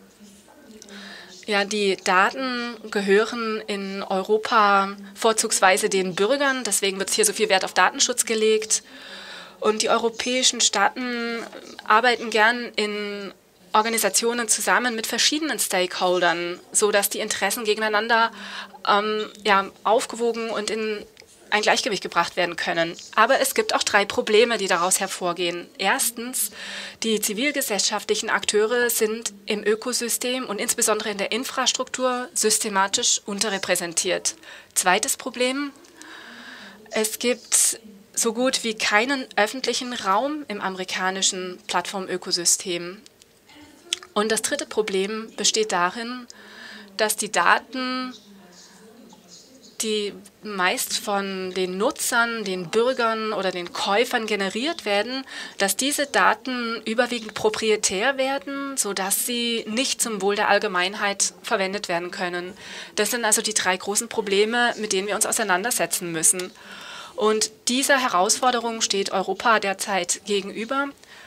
Ja, die Daten gehören in Europa vorzugsweise den Bürgern, deswegen wird hier so viel Wert auf Datenschutz gelegt. Und die europäischen Staaten arbeiten gern in Organisationen zusammen mit verschiedenen Stakeholdern, sodass die Interessen gegeneinander ähm, ja, aufgewogen und in ein Gleichgewicht gebracht werden können. Aber es gibt auch drei Probleme, die daraus hervorgehen. Erstens, die zivilgesellschaftlichen Akteure sind im Ökosystem und insbesondere in der Infrastruktur systematisch unterrepräsentiert. Zweites Problem, es gibt so gut wie keinen öffentlichen Raum im amerikanischen Plattformökosystem. Und das dritte Problem besteht darin, dass die Daten, die meist von den Nutzern, den Bürgern oder den Käufern generiert werden, dass diese Daten überwiegend proprietär werden, sodass sie nicht zum Wohl der Allgemeinheit verwendet werden können. Das sind also die drei großen Probleme, mit denen wir uns auseinandersetzen müssen. Und dieser Herausforderung steht Europa derzeit gegenüber.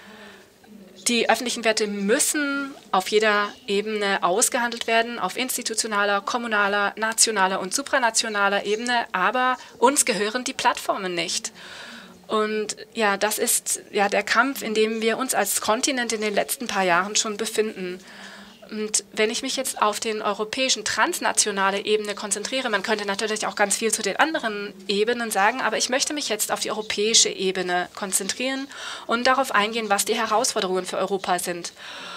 Die öffentlichen Werte müssen auf jeder Ebene ausgehandelt werden, auf institutionaler, kommunaler, nationaler und supranationaler Ebene, aber uns gehören die Plattformen nicht. Und ja, das ist ja der Kampf, in dem wir uns als Kontinent in den letzten paar Jahren schon befinden. Und wenn ich mich jetzt auf den europäischen transnationale Ebene konzentriere, man könnte natürlich auch ganz viel zu den anderen Ebenen sagen, aber ich möchte mich jetzt auf die europäische Ebene konzentrieren und darauf eingehen, was die Herausforderungen für Europa sind.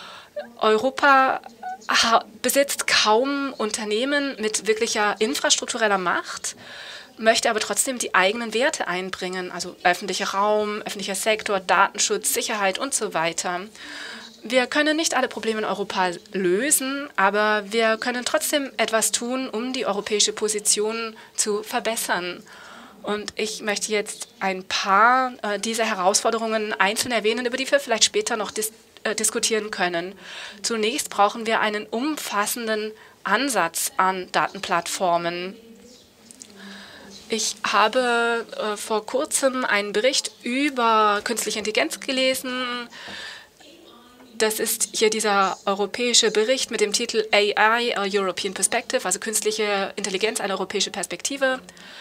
Europa besitzt kaum Unternehmen mit wirklicher infrastruktureller Macht, möchte aber trotzdem die eigenen Werte einbringen, also öffentlicher Raum, öffentlicher Sektor, Datenschutz, Sicherheit und so weiter. Wir können nicht alle Probleme in Europa lösen, aber wir können trotzdem etwas tun, um die europäische Position zu verbessern. Und ich möchte jetzt ein paar äh, dieser Herausforderungen einzeln erwähnen, über die wir vielleicht später noch dis äh, diskutieren können. Zunächst brauchen wir einen umfassenden Ansatz an Datenplattformen. Ich habe äh, vor kurzem einen Bericht über künstliche Intelligenz gelesen. Das ist hier dieser europäische Bericht mit dem Titel A I, a European Perspective, also künstliche Intelligenz, eine europäische Perspektive.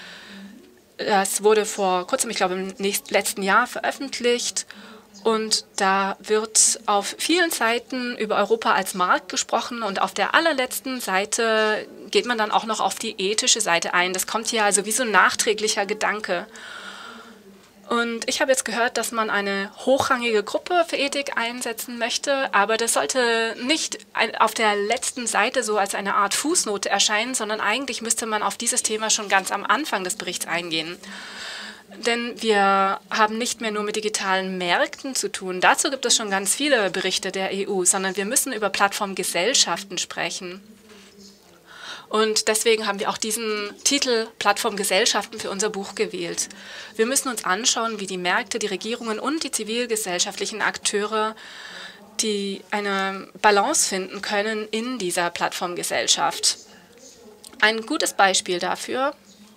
Das wurde vor kurzem, ich glaube im nächsten, letzten Jahr veröffentlicht. Und da wird auf vielen Seiten über Europa als Markt gesprochen und auf der allerletzten Seite geht man dann auch noch auf die ethische Seite ein. Das kommt hier also wie so ein nachträglicher Gedanke. Und ich habe jetzt gehört, dass man eine hochrangige Gruppe für Ethik einsetzen möchte, aber das sollte nicht auf der letzten Seite so als eine Art Fußnote erscheinen, sondern eigentlich müsste man auf dieses Thema schon ganz am Anfang des Berichts eingehen. Denn wir haben nicht mehr nur mit digitalen Märkten zu tun. Dazu gibt es schon ganz viele Berichte der E U, sondern wir müssen über Plattformgesellschaften sprechen. Und deswegen haben wir auch diesen Titel Plattformgesellschaften für unser Buch gewählt. Wir müssen uns anschauen, wie die Märkte, die Regierungen und die zivilgesellschaftlichen Akteure die eine Balance finden können in dieser Plattformgesellschaft. Ein gutes Beispiel dafür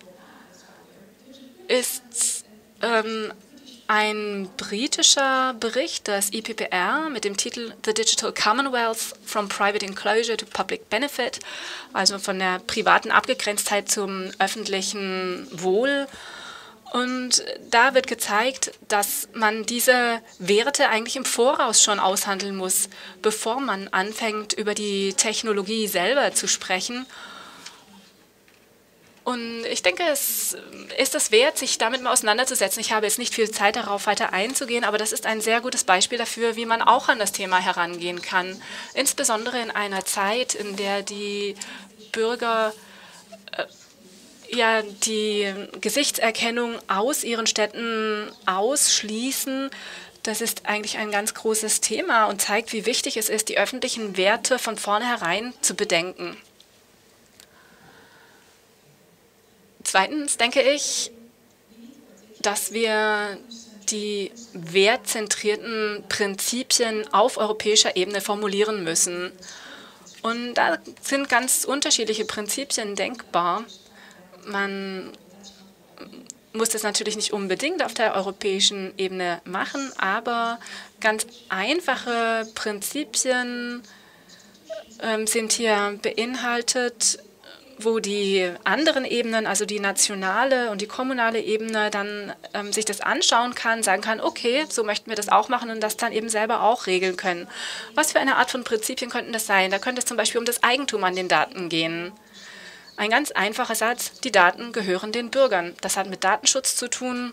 ist ähm, ein britischer Bericht des I P P R mit dem Titel The Digital Commonwealth from Private Enclosure to Public Benefit, also von der privaten Abgegrenztheit zum öffentlichen Wohl. Und da wird gezeigt, dass man diese Werte eigentlich im Voraus schon aushandeln muss, bevor man anfängt, über die Technologie selber zu sprechen. Und ich denke, es ist es wert, sich damit mal auseinanderzusetzen. Ich habe jetzt nicht viel Zeit darauf, weiter einzugehen, aber das ist ein sehr gutes Beispiel dafür, wie man auch an das Thema herangehen kann. Insbesondere in einer Zeit, in der die Bürger äh, ja die Gesichtserkennung aus ihren Städten ausschließen. Das ist eigentlich ein ganz großes Thema und zeigt, wie wichtig es ist, die öffentlichen Werte von vornherein zu bedenken. Zweitens denke ich, dass wir die wertzentrierten Prinzipien auf europäischer Ebene formulieren müssen. Und da sind ganz unterschiedliche Prinzipien denkbar. Man muss das natürlich nicht unbedingt auf der europäischen Ebene machen, aber ganz einfache Prinzipien ähm, sind hier beinhaltet, wo die anderen Ebenen, also die nationale und die kommunale Ebene, dann ähm, sich das anschauen kann, sagen kann, okay, so möchten wir das auch machen und das dann eben selber auch regeln können. Was für eine Art von Prinzipien könnten das sein? Da könnte es zum Beispiel um das Eigentum an den Daten gehen. Ein ganz einfacher Satz, die Daten gehören den Bürgern. Das hat mit Datenschutz zu tun.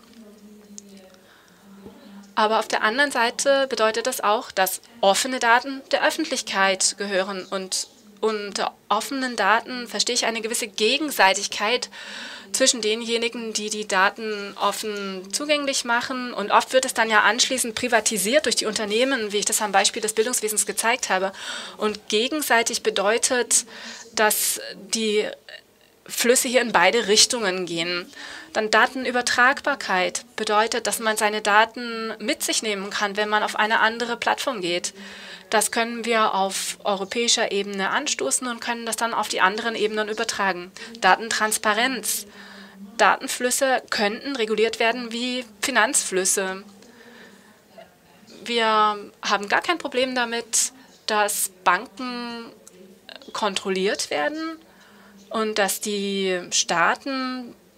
Aber auf der anderen Seite bedeutet das auch, dass offene Daten der Öffentlichkeit gehören. Und unter offenen Daten verstehe ich eine gewisse Gegenseitigkeit zwischen denjenigen, die die Daten offen zugänglich machen. Und oft wird es dann ja anschließend privatisiert durch die Unternehmen, wie ich das am Beispiel des Bildungswesens gezeigt habe. Und gegenseitig bedeutet, dass die Flüsse hier in beide Richtungen gehen. Dann Datenübertragbarkeit bedeutet, dass man seine Daten mit sich nehmen kann, wenn man auf eine andere Plattform geht. Das können wir auf europäischer Ebene anstoßen und können das dann auf die anderen Ebenen übertragen. Datentransparenz. Datenflüsse könnten reguliert werden wie Finanzflüsse. Wir haben gar kein Problem damit, dass Banken kontrolliert werden und dass die Staaten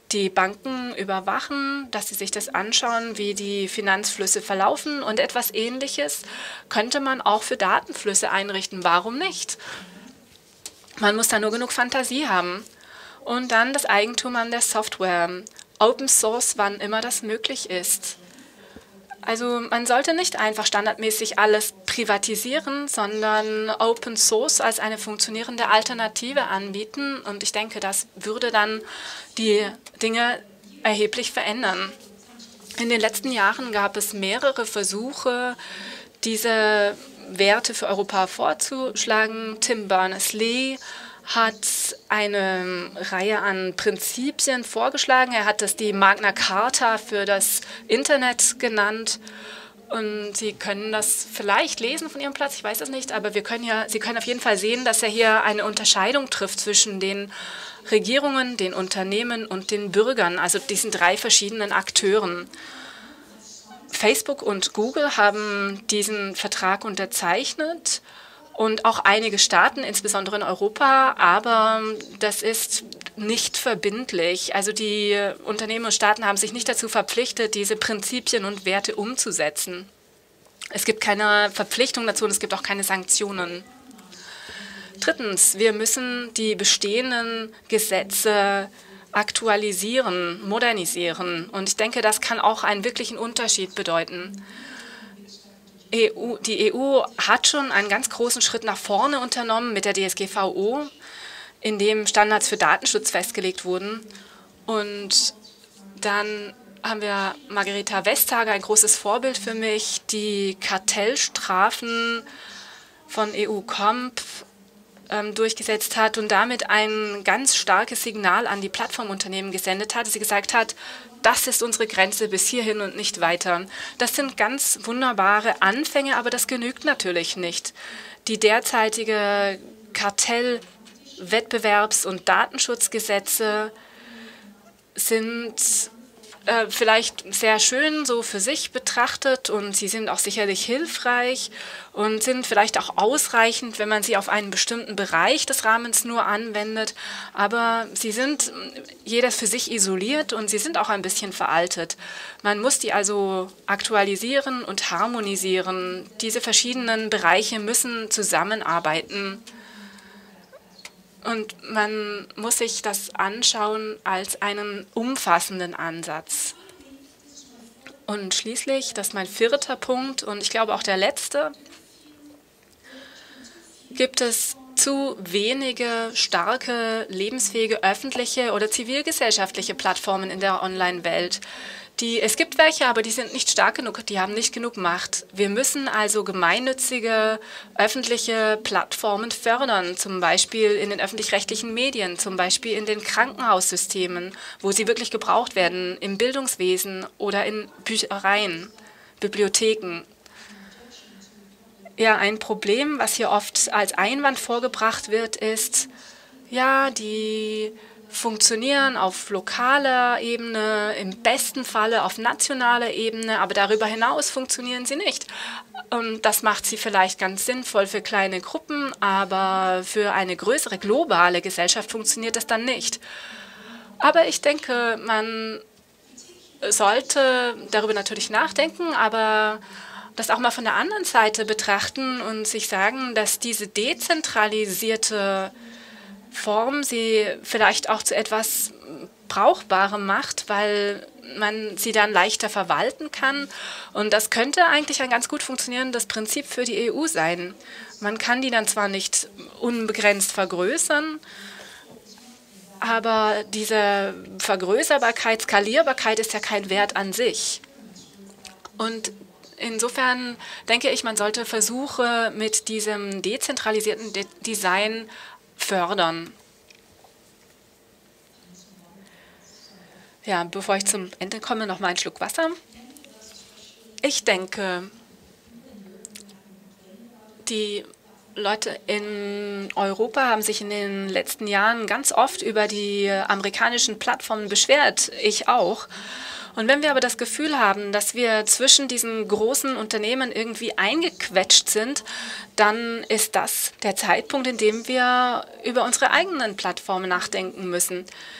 die Banken überwachen, dass sie sich das anschauen, wie die Finanzflüsse verlaufen. Und etwas Ähnliches könnte man auch für Datenflüsse einrichten. Warum nicht? Man muss da nur genug Fantasie haben. Und dann das Eigentum an der Software. Open Source, wann immer das möglich ist. Also man sollte nicht einfach standardmäßig alles privatisieren, sondern Open Source als eine funktionierende Alternative anbieten. Und ich denke, das würde dann die Dinge erheblich verändern. In den letzten Jahren gab es mehrere Versuche, diese Werte für Europa vorzuschlagen. Tim Berners-Lee hat eine Reihe an Prinzipien vorgeschlagen. Er hat das die Magna Carta für das Internet genannt. Und Sie können das vielleicht lesen von Ihrem Platz, ich weiß es nicht, aber wir können ja, Sie können auf jeden Fall sehen, dass er hier eine Unterscheidung trifft zwischen den Regierungen, den Unternehmen und den Bürgern, also diesen drei verschiedenen Akteuren. Facebook und Google haben diesen Vertrag unterzeichnet. Und auch einige Staaten, insbesondere in Europa, aber das ist nicht verbindlich. Also die Unternehmen und Staaten haben sich nicht dazu verpflichtet, diese Prinzipien und Werte umzusetzen. Es gibt keine Verpflichtung dazu und es gibt auch keine Sanktionen. Drittens, wir müssen die bestehenden Gesetze aktualisieren, modernisieren. Und ich denke, das kann auch einen wirklichen Unterschied bedeuten. E U, die E U hat schon einen ganz großen Schritt nach vorne unternommen mit der D S G V O, in dem Standards für Datenschutz festgelegt wurden. Und dann haben wir Margareta Vestager, ein großes Vorbild für mich, die Kartellstrafen von E U-Comp ähm, durchgesetzt hat und damit ein ganz starkes Signal an die Plattformunternehmen gesendet hat, dass sie gesagt hat, das ist unsere Grenze bis hierhin und nicht weiter. Das sind ganz wunderbare Anfänge, aber das genügt natürlich nicht. Die derzeitige Kartell-, Wettbewerbs- und Datenschutzgesetze sind äh, vielleicht sehr schön so für sich betrachtet und sie sind auch sicherlich hilfreich und sind vielleicht auch ausreichend, wenn man sie auf einen bestimmten Bereich des Rahmens nur anwendet. Aber sie sind jeder für sich isoliert und sie sind auch ein bisschen veraltet. Man muss die also aktualisieren und harmonisieren. Diese verschiedenen Bereiche müssen zusammenarbeiten. Und man muss sich das anschauen als einen umfassenden Ansatz. Und schließlich, das ist mein vierter Punkt und ich glaube auch der letzte, gibt es zu wenige starke, lebensfähige öffentliche oder zivilgesellschaftliche Plattformen in der Online-Welt. Die, es gibt welche, aber die sind nicht stark genug, die haben nicht genug Macht. Wir müssen also gemeinnützige öffentliche Plattformen fördern, zum Beispiel in den öffentlich-rechtlichen Medien, zum Beispiel in den Krankenhaussystemen, wo sie wirklich gebraucht werden, im Bildungswesen oder in Büchereien, Bibliotheken. Ja, ein Problem, was hier oft als Einwand vorgebracht wird, ist, ja, die funktionieren auf lokaler Ebene, im besten Falle auf nationaler Ebene, aber darüber hinaus funktionieren sie nicht. Und das macht sie vielleicht ganz sinnvoll für kleine Gruppen, aber für eine größere globale Gesellschaft funktioniert das dann nicht. Aber ich denke, man sollte darüber natürlich nachdenken, aber das auch mal von der anderen Seite betrachten und sich sagen, dass diese dezentralisierte Form sie vielleicht auch zu etwas Brauchbarem macht, weil man sie dann leichter verwalten kann. Und das könnte eigentlich ein ganz gut funktionierendes Prinzip für die E U sein. Man kann die dann zwar nicht unbegrenzt vergrößern, aber diese Vergrößerbarkeit, Skalierbarkeit ist ja kein Wert an sich. Und insofern denke ich, man sollte Versuche mit diesem dezentralisierten De- Design fördern. Ja, bevor ich zum Ende komme, noch mal einen Schluck Wasser. Ich denke, die Leute in Europa haben sich in den letzten Jahren ganz oft über die amerikanischen Plattformen beschwert, ich auch. Und wenn wir aber das Gefühl haben, dass wir zwischen diesen großen Unternehmen irgendwie eingequetscht sind, dann ist das der Zeitpunkt, in dem wir über unsere eigenen Plattformen nachdenken müssen.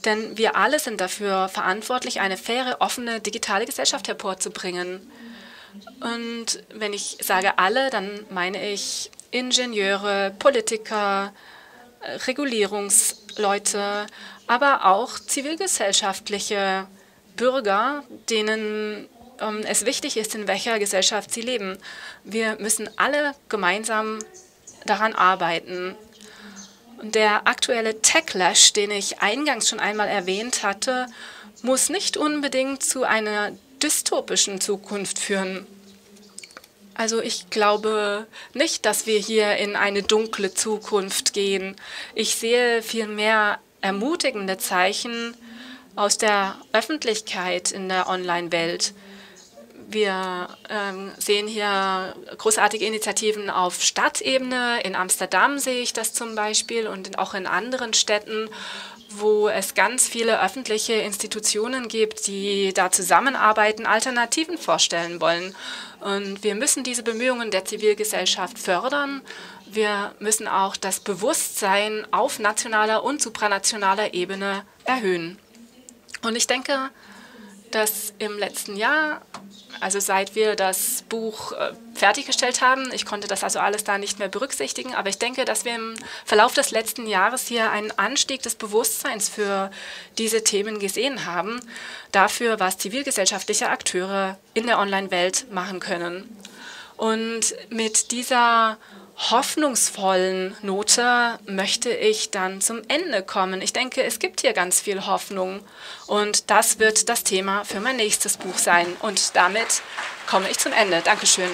Denn wir alle sind dafür verantwortlich, eine faire, offene, digitale Gesellschaft hervorzubringen. Und wenn ich sage alle, dann meine ich Ingenieure, Politiker, Regulierungsleute, aber auch zivilgesellschaftliche Bürger, denen ähm, es wichtig ist, in welcher Gesellschaft sie leben. Wir müssen alle gemeinsam daran arbeiten. Und der aktuelle Techlash, den ich eingangs schon einmal erwähnt hatte, muss nicht unbedingt zu einer dystopischen Zukunft führen. Also ich glaube nicht, dass wir hier in eine dunkle Zukunft gehen. Ich sehe vielmehr ermutigende Zeichen aus der Öffentlichkeit in der Online-Welt. Wir ähm, sehen hier großartige Initiativen auf Stadtebene. In Amsterdam sehe ich das zum Beispiel und auch in anderen Städten, wo es ganz viele öffentliche Institutionen gibt, die da zusammenarbeiten, Alternativen vorstellen wollen. Und wir müssen diese Bemühungen der Zivilgesellschaft fördern. Wir müssen auch das Bewusstsein auf nationaler und supranationaler Ebene erhöhen. Und ich denke, dass im letzten Jahr, also seit wir das Buch äh, fertiggestellt haben, ich konnte das also alles da nicht mehr berücksichtigen, aber ich denke, dass wir im Verlauf des letzten Jahres hier einen Anstieg des Bewusstseins für diese Themen gesehen haben, dafür, was zivilgesellschaftliche Akteure in der Online-Welt machen können. Und mit dieser hoffnungsvollen Note möchte ich dann zum Ende kommen. Ich denke, es gibt hier ganz viel Hoffnung und das wird das Thema für mein nächstes Buch sein. Und damit komme ich zum Ende. Dankeschön.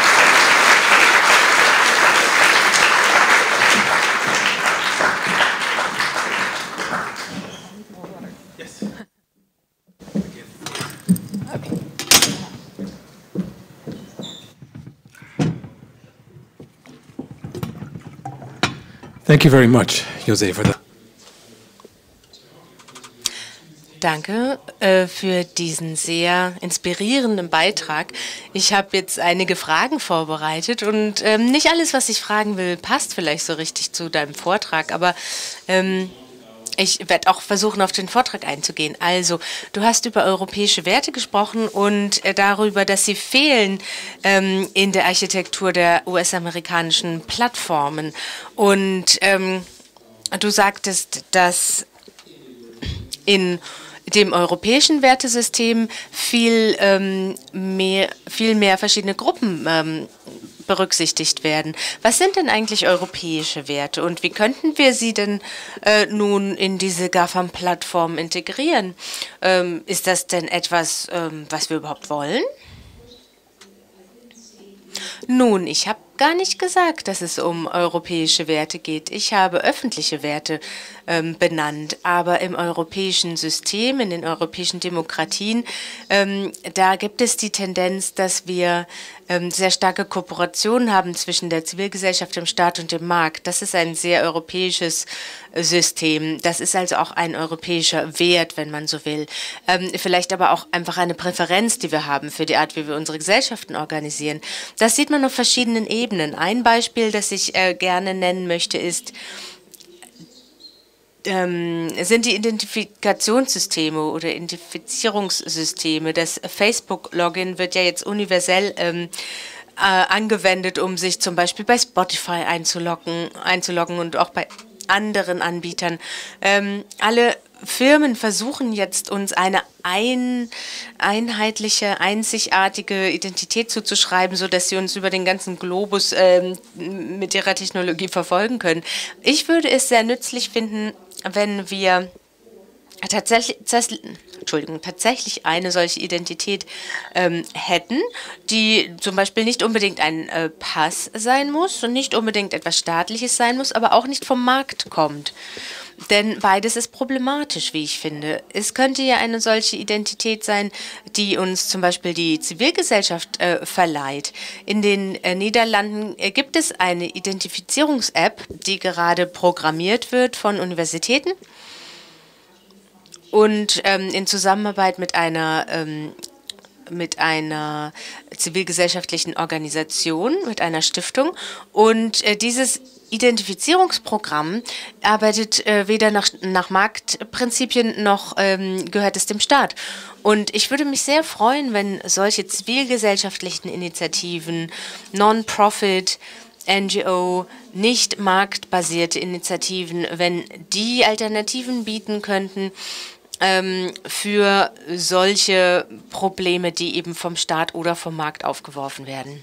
Thank you very much, José, for that. Danke äh, für diesen sehr inspirierenden Beitrag. Ich habe jetzt einige Fragen vorbereitet und ähm, nicht alles, was ich fragen will, passt vielleicht so richtig zu deinem Vortrag, aber ähm, ich werde auch versuchen, auf den Vortrag einzugehen. Also, du hast über europäische Werte gesprochen und äh, darüber, dass sie fehlen ähm, in der Architektur der U S-amerikanischen Plattformen. Und ähm, du sagtest, dass in dem europäischen Wertesystem viel, ähm, mehr, viel mehr verschiedene Gruppen ähm, berücksichtigt werden. Was sind denn eigentlich europäische Werte und wie könnten wir sie denn äh, nun in diese GAFAM-Plattform integrieren? Ähm, ist das denn etwas, ähm, was wir überhaupt wollen? Nun, ich habe gar nicht gesagt, dass es um europäische Werte geht. Ich habe öffentliche Werte ähm, benannt, aber im europäischen System, in den europäischen Demokratien, ähm, da gibt es die Tendenz, dass wir ähm, sehr starke Kooperationen haben zwischen der Zivilgesellschaft, dem Staat und dem Markt. Das ist ein sehr europäisches äh, System. Das ist also auch ein europäischer Wert, wenn man so will. Ähm, vielleicht aber auch einfach eine Präferenz, die wir haben für die Art, wie wir unsere Gesellschaften organisieren. Das sieht man auf verschiedenen Ebenen. Ein Beispiel, das ich äh, gerne nennen möchte, ist, ähm, sind die Identifikationssysteme oder Identifizierungssysteme. Das Facebook-Login wird ja jetzt universell ähm, äh, angewendet, um sich zum Beispiel bei Spotify einzuloggen, einzuloggen und auch bei anderen Anbietern. Ähm, alle Firmen versuchen jetzt, uns eine ein, einheitliche, einzigartige Identität zuzuschreiben, sodass sie uns über den ganzen Globus ähm, mit ihrer Technologie verfolgen können. Ich würde es sehr nützlich finden, wenn wir tatsächlich, Entschuldigung, tatsächlich eine solche Identität ähm, hätten, die zum Beispiel nicht unbedingt ein äh, Pass sein muss und nicht unbedingt etwas Staatliches sein muss, aber auch nicht vom Markt kommt. Denn beides ist problematisch, wie ich finde. Es könnte ja eine solche Identität sein, die uns zum Beispiel die Zivilgesellschaft äh, verleiht. In den äh, Niederlanden äh, gibt es eine Identifizierungs-App, die gerade programmiert wird von Universitäten und ähm, in Zusammenarbeit mit einer ähm, mit einer zivilgesellschaftlichen Organisation, mit einer Stiftung. Und äh, dieses Identifizierungsprogramm arbeitet äh, weder nach, nach Marktprinzipien noch ähm, gehört es dem Staat. Und ich würde mich sehr freuen, wenn solche zivilgesellschaftlichen Initiativen, Non-Profit, N G O, nicht marktbasierte Initiativen, wenn die Alternativen bieten könnten ähm, für solche Probleme, die eben vom Staat oder vom Markt aufgeworfen werden.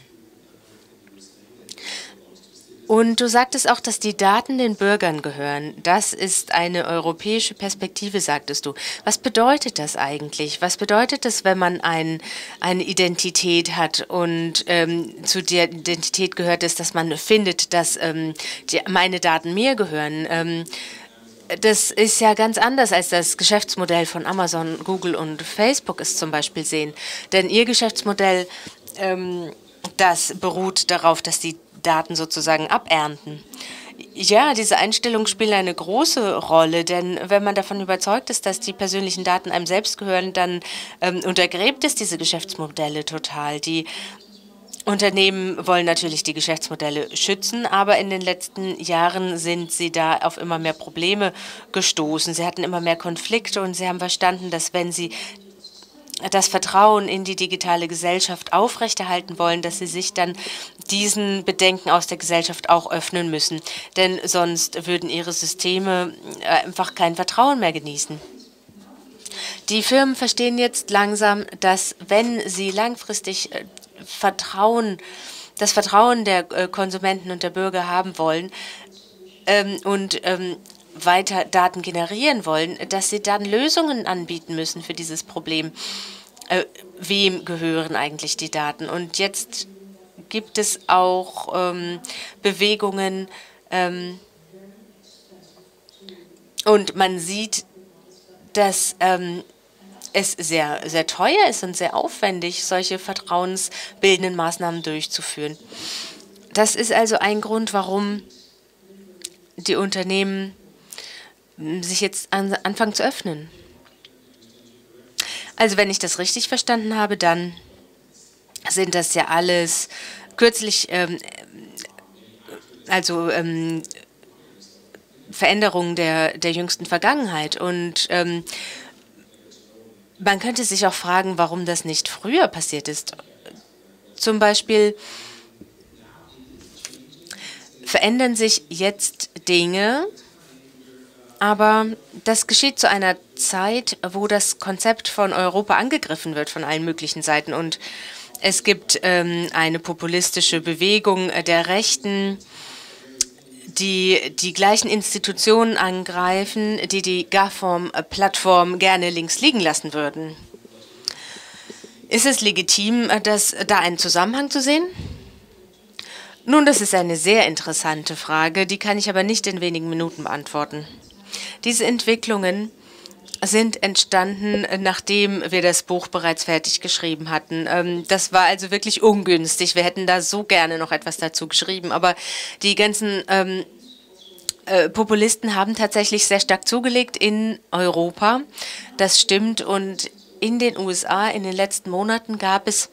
Und du sagtest auch, dass die Daten den Bürgern gehören. Das ist eine europäische Perspektive, sagtest du. Was bedeutet das eigentlich? Was bedeutet das, wenn man ein, eine Identität hat und ähm, zu der Identität gehört es, dass man findet, dass ähm, die, meine Daten mir gehören? Ähm, das ist ja ganz anders, als das Geschäftsmodell von Amazon, Google und Facebook es zum Beispiel sehen. Denn ihr Geschäftsmodell, ähm, das beruht darauf, dass die Daten sozusagen abernten. Ja, diese Einstellungen spielen eine große Rolle, denn wenn man davon überzeugt ist, dass die persönlichen Daten einem selbst gehören, dann ähm, untergräbt es diese Geschäftsmodelle total. Die Unternehmen wollen natürlich die Geschäftsmodelle schützen, aber in den letzten Jahren sind sie da auf immer mehr Probleme gestoßen. Sie hatten immer mehr Konflikte und sie haben verstanden, dass wenn sie das Vertrauen in die digitale Gesellschaft aufrechterhalten wollen, dass sie sich dann diesen Bedenken aus der Gesellschaft auch öffnen müssen. Denn sonst würden ihre Systeme einfach kein Vertrauen mehr genießen. Die Firmen verstehen jetzt langsam, dass wenn sie langfristig Vertrauen, das Vertrauen der Konsumenten und der Bürger haben wollen ähm, und ähm, weiter Daten generieren wollen, dass sie dann Lösungen anbieten müssen für dieses Problem. Äh, wem gehören eigentlich die Daten? Und jetzt gibt es auch ähm, Bewegungen ähm, und man sieht, dass ähm, es sehr, sehr teuer ist und sehr aufwendig, solche vertrauensbildenden Maßnahmen durchzuführen. Das ist also ein Grund, warum die Unternehmen sich jetzt an, anfangen zu öffnen. Also wenn ich das richtig verstanden habe, dann sind das ja alles kürzlich, ähm, also ähm, Veränderungen der, der jüngsten Vergangenheit. Und ähm, man könnte sich auch fragen, warum das nicht früher passiert ist. Zum Beispiel verändern sich jetzt Dinge, aber das geschieht zu einer Zeit, wo das Konzept von Europa angegriffen wird von allen möglichen Seiten. Und es gibt ähm, eine populistische Bewegung der Rechten, die die gleichen Institutionen angreifen, die die GAFOM-Plattform gerne links liegen lassen würden. Ist es legitim, dass da einen Zusammenhang zu sehen? Nun, das ist eine sehr interessante Frage, die kann ich aber nicht in wenigen Minuten beantworten. Diese Entwicklungen sind entstanden, nachdem wir das Buch bereits fertig geschrieben hatten. Das war also wirklich ungünstig. Wir hätten da so gerne noch etwas dazu geschrieben. Aber die ganzen ähm, äh, Populisten haben tatsächlich sehr stark zugelegt in Europa. Das stimmt. Und in den U S A in den letzten Monaten gab es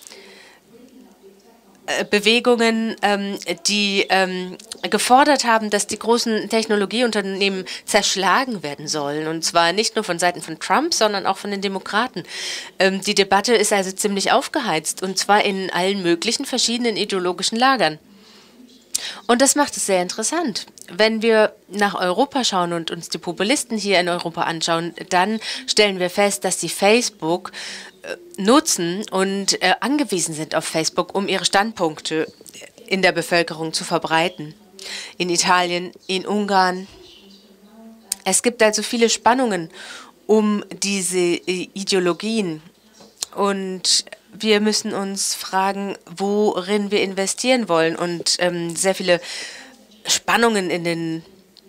Bewegungen, ähm, die ähm, gefordert haben, dass die großen Technologieunternehmen zerschlagen werden sollen. Und zwar nicht nur von Seiten von Trump, sondern auch von den Demokraten. Ähm, die Debatte ist also ziemlich aufgeheizt, und zwar in allen möglichen verschiedenen ideologischen Lagern. Und das macht es sehr interessant. Wenn wir nach Europa schauen und uns die Populisten hier in Europa anschauen, dann stellen wir fest, dass die Facebook nutzen und äh, angewiesen sind auf Facebook, um ihre Standpunkte in der Bevölkerung zu verbreiten. In Italien, in Ungarn. Es gibt also viele Spannungen um diese äh, Ideologien. Und wir müssen uns fragen, worin wir investieren wollen. Und ähm, sehr viele Spannungen in den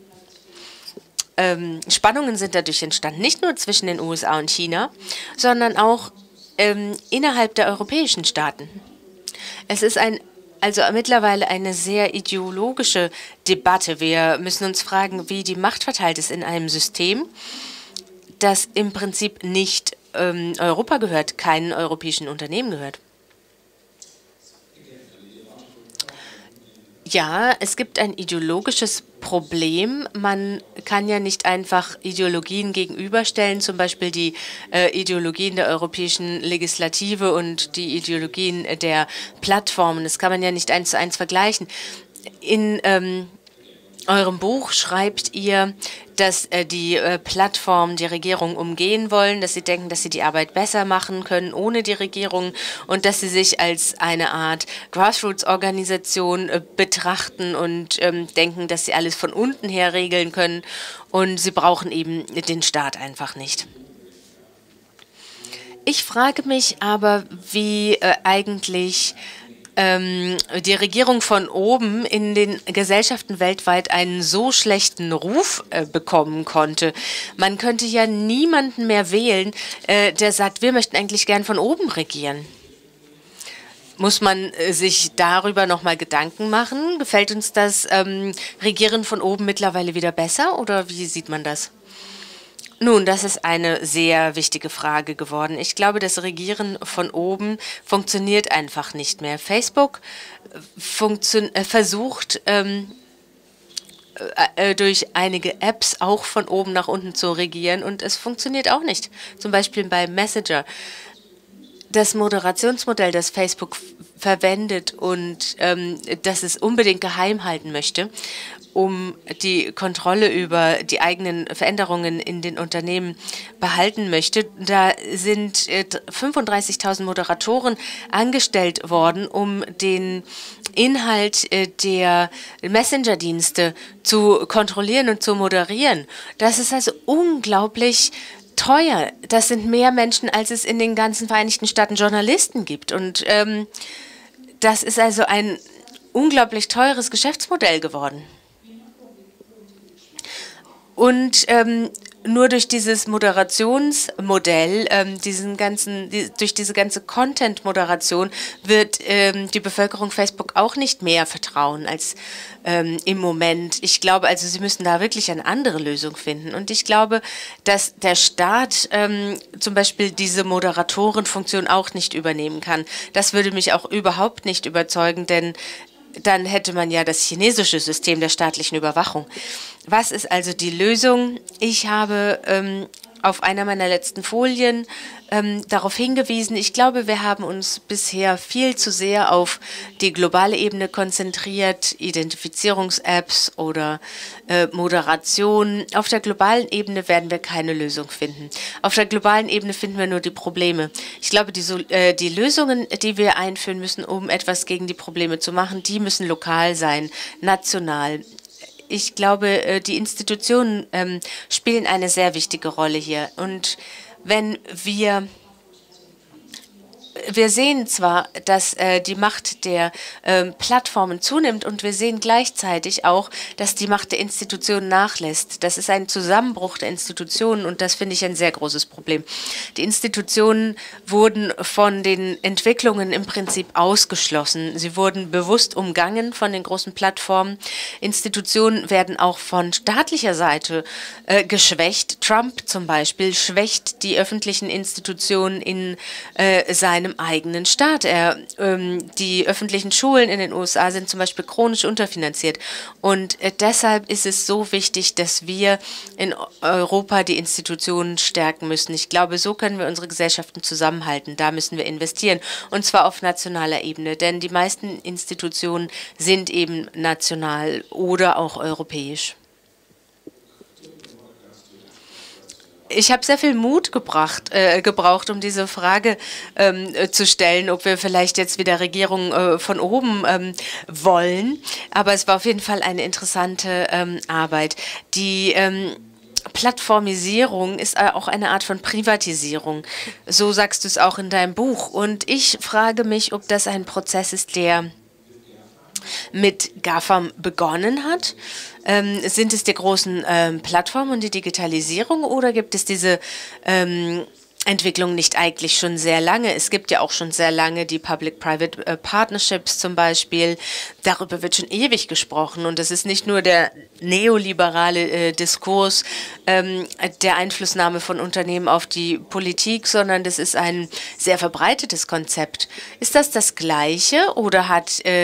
ähm, Spannungen sind dadurch entstanden. Nicht nur zwischen den U S A und China, sondern auch Ähm, innerhalb der europäischen Staaten. Es ist ein, also mittlerweile eine sehr ideologische Debatte. Wir müssen uns fragen, wie die Macht verteilt ist in einem System, das im Prinzip nicht ähm, Europa gehört, keinen europäischen Unternehmen gehört. Ja, es gibt ein ideologisches Problem. Man kann ja nicht einfach Ideologien gegenüberstellen, zum Beispiel die äh, Ideologien der europäischen Legislative und die Ideologien der Plattformen. Das kann man ja nicht eins zu eins vergleichen. In ähm, eurem Buch schreibt ihr, dass äh, die äh, Plattformen die Regierung umgehen wollen, dass sie denken, dass sie die Arbeit besser machen können ohne die Regierung und dass sie sich als eine Art Grassroots-Organisation äh, betrachten und ähm, denken, dass sie alles von unten her regeln können und sie brauchen eben den Staat einfach nicht. Ich frage mich aber, wie äh, eigentlich ähm, die Regierung von oben in den Gesellschaften weltweit einen so schlechten Ruf äh, bekommen konnte. Man könnte ja niemanden mehr wählen, äh, der sagt, wir möchten eigentlich gern von oben regieren. Muss man äh, sich darüber nochmal Gedanken machen? Gefällt uns das ähm, Regieren von oben mittlerweile wieder besser oder wie sieht man das? Nun, das ist eine sehr wichtige Frage geworden. Ich glaube, das Regieren von oben funktioniert einfach nicht mehr. Facebook funktio- äh, versucht ähm, äh, durch einige Apps auch von oben nach unten zu regieren und es funktioniert auch nicht. Zum Beispiel bei Messenger. Das Moderationsmodell, das Facebook verwendet und ähm, das es unbedingt geheim halten möchte, um die Kontrolle über die eigenen Veränderungen in den Unternehmen behalten möchte. Da sind äh, fünfunddreißigtausend Moderatoren angestellt worden, um den Inhalt äh, der Messenger-Dienste zu kontrollieren und zu moderieren. Das ist also unglaublich teuer. Das sind mehr Menschen, als es in den ganzen Vereinigten Staaten Journalisten gibt. Und ähm, das ist also ein unglaublich teures Geschäftsmodell geworden. Und ähm, nur durch dieses Moderationsmodell, ähm, diesen ganzen, die, durch diese ganze Content-Moderation wird ähm, die Bevölkerung Facebook auch nicht mehr vertrauen als ähm, im Moment. Ich glaube also, sie müssen da wirklich eine andere Lösung finden. Und ich glaube, dass der Staat ähm, zum Beispiel diese Moderatorenfunktion auch nicht übernehmen kann. Das würde mich auch überhaupt nicht überzeugen, denn dann hätte man ja das chinesische System der staatlichen Überwachung. Was ist also die Lösung? Ich habe ähm, auf einer meiner letzten Folien ähm, darauf hingewiesen, ich glaube, wir haben uns bisher viel zu sehr auf die globale Ebene konzentriert, Identifizierungs-Apps oder äh, Moderation. Auf der globalen Ebene werden wir keine Lösung finden. Auf der globalen Ebene finden wir nur die Probleme. Ich glaube, die, äh, die Lösungen, die wir einführen müssen, um etwas gegen die Probleme zu machen, die müssen lokal sein, national. Ich glaube, die Institutionen ähm, spielen eine sehr wichtige Rolle hier. Und wenn wir Wir sehen zwar, dass äh, die Macht der äh, Plattformen zunimmt und wir sehen gleichzeitig auch, dass die Macht der Institutionen nachlässt. Das ist ein Zusammenbruch der Institutionen und das finde ich ein sehr großes Problem. Die Institutionen wurden von den Entwicklungen im Prinzip ausgeschlossen. Sie wurden bewusst umgangen von den großen Plattformen. Institutionen werden auch von staatlicher Seite äh, geschwächt. Trump zum Beispiel schwächt die öffentlichen Institutionen in äh, seinem eigenen Staat. Er, ähm, die öffentlichen Schulen in den U S A sind zum Beispiel chronisch unterfinanziert. Und äh, deshalb ist es so wichtig, dass wir in Europa die Institutionen stärken müssen. Ich glaube, so können wir unsere Gesellschaften zusammenhalten. Da müssen wir investieren. Und zwar auf nationaler Ebene. Denn die meisten Institutionen sind eben national oder auch europäisch. Ich habe sehr viel Mut gebracht, äh, gebraucht, um diese Frage ähm, äh, zu stellen, ob wir vielleicht jetzt wieder Regierung äh, von oben ähm, wollen. Aber es war auf jeden Fall eine interessante ähm, Arbeit. Die ähm, Plattformisierung ist auch eine Art von Privatisierung. So sagst du es auch in deinem Buch. Und ich frage mich, ob das ein Prozess ist, der mit GAFAM begonnen hat. Ähm, sind es die großen ähm, Plattformen und die Digitalisierung oder gibt es diese ähm, Entwicklung nicht eigentlich schon sehr lange? Es gibt ja auch schon sehr lange die Public-Private äh, Partnerships zum Beispiel. Darüber wird schon ewig gesprochen und es ist nicht nur der neoliberale äh, Diskurs ähm, der Einflussnahme von Unternehmen auf die Politik, sondern das ist ein sehr verbreitetes Konzept. Ist das das Gleiche oder hat äh,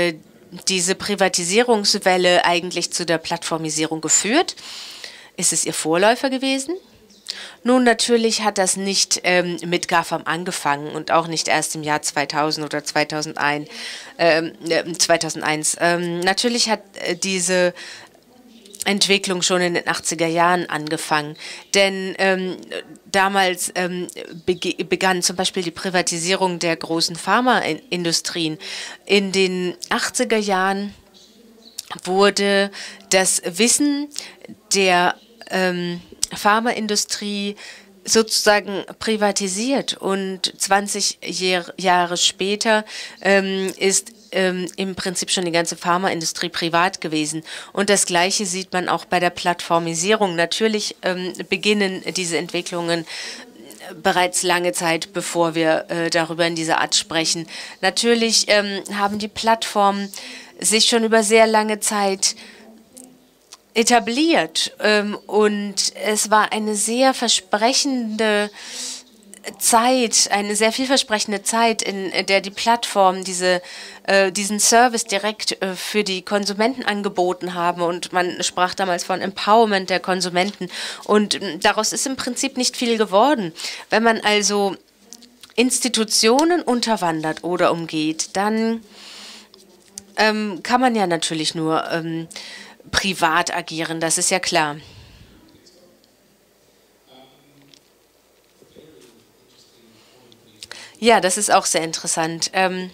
diese Privatisierungswelle eigentlich zu der Plattformisierung geführt? Ist es ihr Vorläufer gewesen? Nun, natürlich hat das nicht ähm, mit GAFAM angefangen und auch nicht erst im Jahr zweitausend oder zweitausendeins. Ähm, äh, zweitausendeins. Ähm, natürlich hat äh, diese Entwicklung schon in den achtziger Jahren angefangen. Denn ähm, damals ähm, begann zum Beispiel die Privatisierung der großen Pharmaindustrien. In den achtziger Jahren wurde das Wissen der ähm, Pharmaindustrie sozusagen privatisiert und zwanzig Jahre später ähm, ist ähm, im Prinzip schon die ganze Pharmaindustrie privat gewesen. Und das Gleiche sieht man auch bei der Plattformisierung. Natürlich ähm, beginnen diese Entwicklungen bereits lange Zeit, bevor wir äh, darüber in dieser Art sprechen. Natürlich ähm, haben die Plattformen sich schon über sehr lange Zeit etabliert ähm, und es war eine sehr versprechende Zeit, eine sehr vielversprechende Zeit, in der die Plattformen diese, äh, diesen Service direkt äh, für die Konsumenten angeboten haben und man sprach damals von Empowerment der Konsumenten und äh, daraus ist im Prinzip nicht viel geworden. Wenn man also Institutionen unterwandert oder umgeht, dann ähm, kann man ja natürlich nur ähm, privat agieren, das ist ja klar. Ja, das ist auch sehr interessant. Ähm,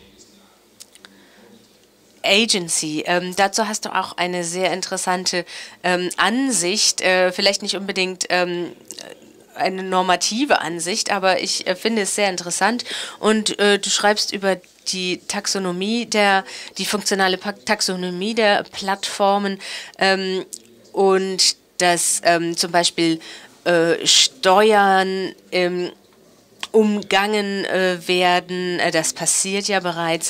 Agency, ähm, dazu hast du auch eine sehr interessante ähm, Ansicht, äh, vielleicht nicht unbedingt ähm, eine normative Ansicht, aber ich äh, finde es sehr interessant und äh, du schreibst über die Taxonomie der, die funktionale Taxonomie der Plattformen ähm, und dass ähm, zum Beispiel äh, Steuern ähm, umgangen äh, werden, äh, das passiert ja bereits.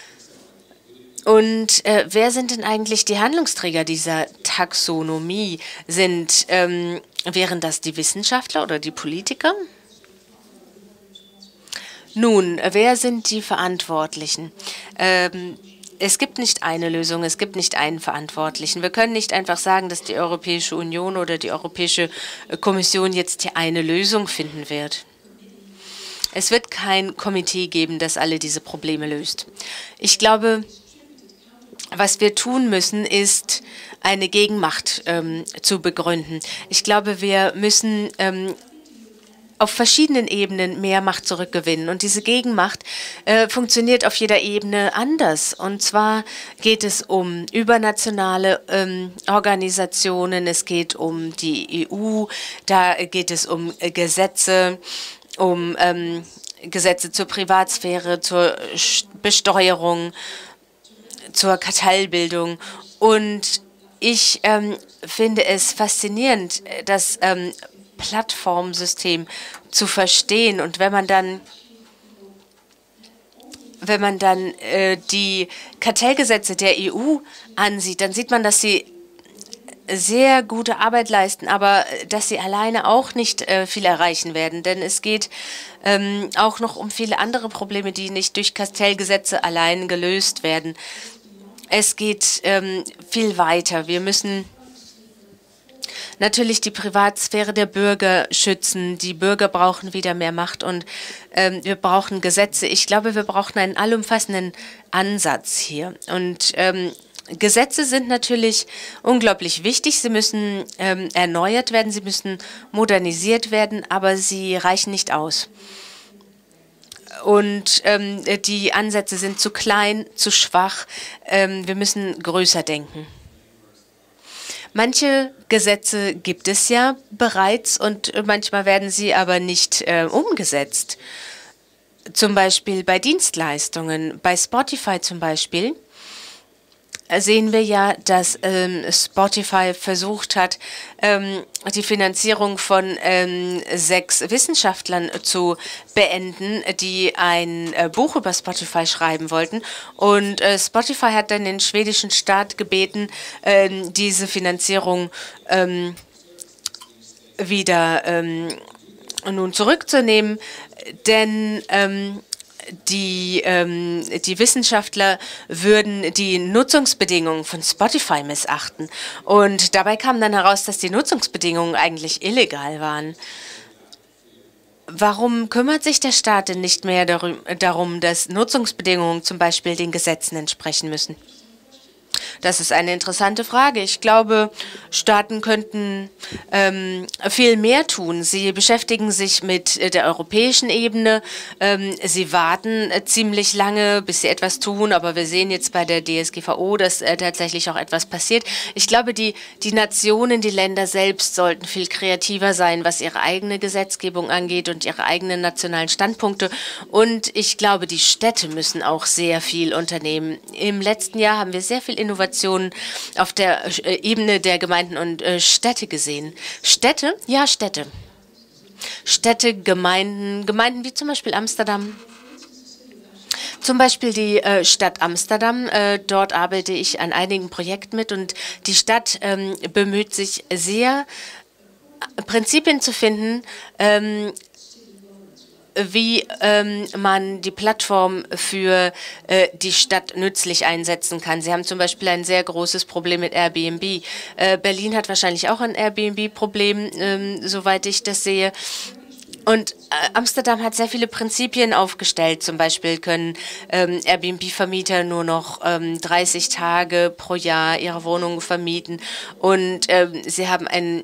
Und äh, wer sind denn eigentlich die Handlungsträger dieser Taxonomie? Sind, ähm, wären das die Wissenschaftler oder die Politiker? Nun, wer sind die Verantwortlichen? Ähm, es gibt nicht eine Lösung, es gibt nicht einen Verantwortlichen. Wir können nicht einfach sagen, dass die Europäische Union oder die Europäische Kommission jetzt hier eine Lösung finden wird. Es wird kein Komitee geben, das alle diese Probleme löst. Ich glaube, was wir tun müssen, ist, eine Gegenmacht ähm, zu begründen. Ich glaube, wir müssen ähm, auf verschiedenen Ebenen mehr Macht zurückgewinnen. Und diese Gegenmacht äh, funktioniert auf jeder Ebene anders. Und zwar geht es um übernationale ähm, Organisationen, es geht um die E U, da geht es um äh, Gesetze, um ähm, Gesetze zur Privatsphäre, zur Besteuerung, zur Kartellbildung. Und ich ähm, finde es faszinierend, das ähm, Plattformsystem zu verstehen. Und wenn man dann, wenn man dann äh, die Kartellgesetze der E U ansieht, dann sieht man, dass sie sehr gute Arbeit leisten, aber dass sie alleine auch nicht äh, viel erreichen werden. Denn es geht ähm, auch noch um viele andere Probleme, die nicht durch Kartellgesetze allein gelöst werden. Es geht ähm, viel weiter. Wir müssen natürlich die Privatsphäre der Bürger schützen. Die Bürger brauchen wieder mehr Macht und ähm, wir brauchen Gesetze. Ich glaube, wir brauchen einen allumfassenden Ansatz hier. Und ähm, Gesetze sind natürlich unglaublich wichtig. Sie müssen ähm, erneuert werden, sie müssen modernisiert werden, aber sie reichen nicht aus. Und ähm, die Ansätze sind zu klein, zu schwach. Ähm, wir müssen größer denken. Manche Gesetze gibt es ja bereits und manchmal werden sie aber nicht äh, umgesetzt. Zum Beispiel bei Dienstleistungen, bei Spotify zum Beispiel, sehen wir ja, dass ähm, Spotify versucht hat, ähm, die Finanzierung von ähm, sechs Wissenschaftlern zu beenden, die ein äh, Buch über Spotify schreiben wollten. Und äh, Spotify hat dann den schwedischen Staat gebeten, ähm, diese Finanzierung ähm, wieder ähm, nun zurückzunehmen, denn ähm, die, ähm, die Wissenschaftler würden die Nutzungsbedingungen von Spotify missachten. Und dabei kam dann heraus, dass die Nutzungsbedingungen eigentlich illegal waren. Warum kümmert sich der Staat denn nicht mehr darum, dass Nutzungsbedingungen zum Beispiel den Gesetzen entsprechen müssen? Das ist eine interessante Frage. Ich glaube, Staaten könnten ähm, viel mehr tun. Sie beschäftigen sich mit äh, der europäischen Ebene. Ähm, sie warten äh, ziemlich lange, bis sie etwas tun. Aber wir sehen jetzt bei der D S G V O, dass äh, tatsächlich auch etwas passiert. Ich glaube, die, die Nationen, die Länder selbst sollten viel kreativer sein, was ihre eigene Gesetzgebung angeht und ihre eigenen nationalen Standpunkte. Und ich glaube, die Städte müssen auch sehr viel unternehmen. Im letzten Jahr haben wir sehr viel Innovationen auf der äh, Ebene der Gemeinden und äh, Städte gesehen. Städte? Ja, Städte. Städte, Gemeinden, Gemeinden wie zum Beispiel Amsterdam. Zum Beispiel die äh, Stadt Amsterdam. Äh, dort arbeite ich an einigen Projekten mit und die Stadt ähm, bemüht sich sehr, Prinzipien zu finden, ähm, wie ähm, man die Plattform für äh, die Stadt nützlich einsetzen kann. Sie haben zum Beispiel ein sehr großes Problem mit Airbnb. Äh, Berlin hat wahrscheinlich auch ein Airbnb-Problem, ähm, soweit ich das sehe. Und äh, Amsterdam hat sehr viele Prinzipien aufgestellt. Zum Beispiel können ähm, Airbnb-Vermieter nur noch ähm, dreißig Tage pro Jahr ihre Wohnungen vermieten. Und ähm, sie haben einen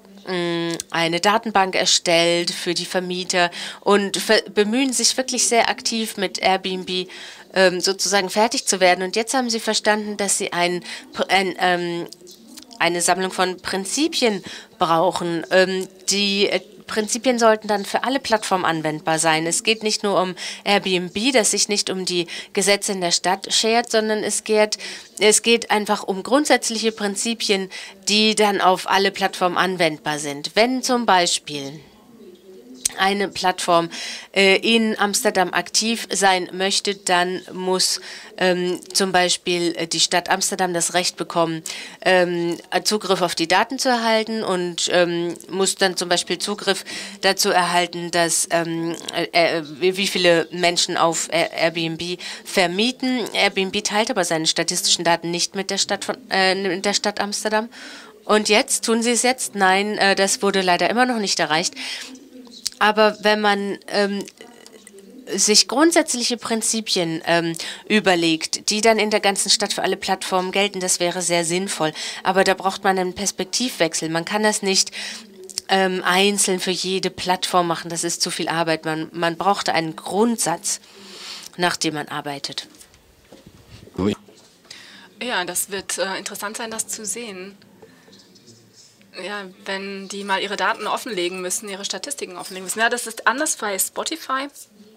eine Datenbank erstellt für die Vermieter und bemühen sich wirklich sehr aktiv mit Airbnb ähm, sozusagen fertig zu werden. Und jetzt haben sie verstanden, dass sie ein, ein, ähm, eine Sammlung von Prinzipien brauchen. Ähm, die äh, Prinzipien sollten dann für alle Plattformen anwendbar sein. Es geht nicht nur um Airbnb, das sich nicht um die Gesetze in der Stadt schert, sondern es geht, es geht einfach um grundsätzliche Prinzipien, die dann auf alle Plattformen anwendbar sind. Wenn zum Beispiel eine Plattform äh, in Amsterdam aktiv sein möchte, dann muss ähm, zum Beispiel äh, die Stadt Amsterdam das Recht bekommen, ähm, Zugriff auf die Daten zu erhalten und ähm, muss dann zum Beispiel Zugriff dazu erhalten, dass ähm, äh, wie viele Menschen auf Airbnb vermieten. Airbnb teilt aber seine statistischen Daten nicht mit der Stadt, von, äh, mit der Stadt Amsterdam. Und jetzt, tun sie es jetzt? Nein, äh, das wurde leider immer noch nicht erreicht. Aber wenn man ähm, sich grundsätzliche Prinzipien ähm, überlegt, die dann in der ganzen Stadt für alle Plattformen gelten, das wäre sehr sinnvoll. Aber da braucht man einen Perspektivwechsel. Man kann das nicht ähm, einzeln für jede Plattform machen. Das ist zu viel Arbeit. Man, man braucht einen Grundsatz, nach dem man arbeitet. Ja, das wird äh, interessant sein, das zu sehen. Ja, wenn die mal ihre Daten offenlegen müssen, ihre Statistiken offenlegen müssen. Ja, das ist anders bei Spotify.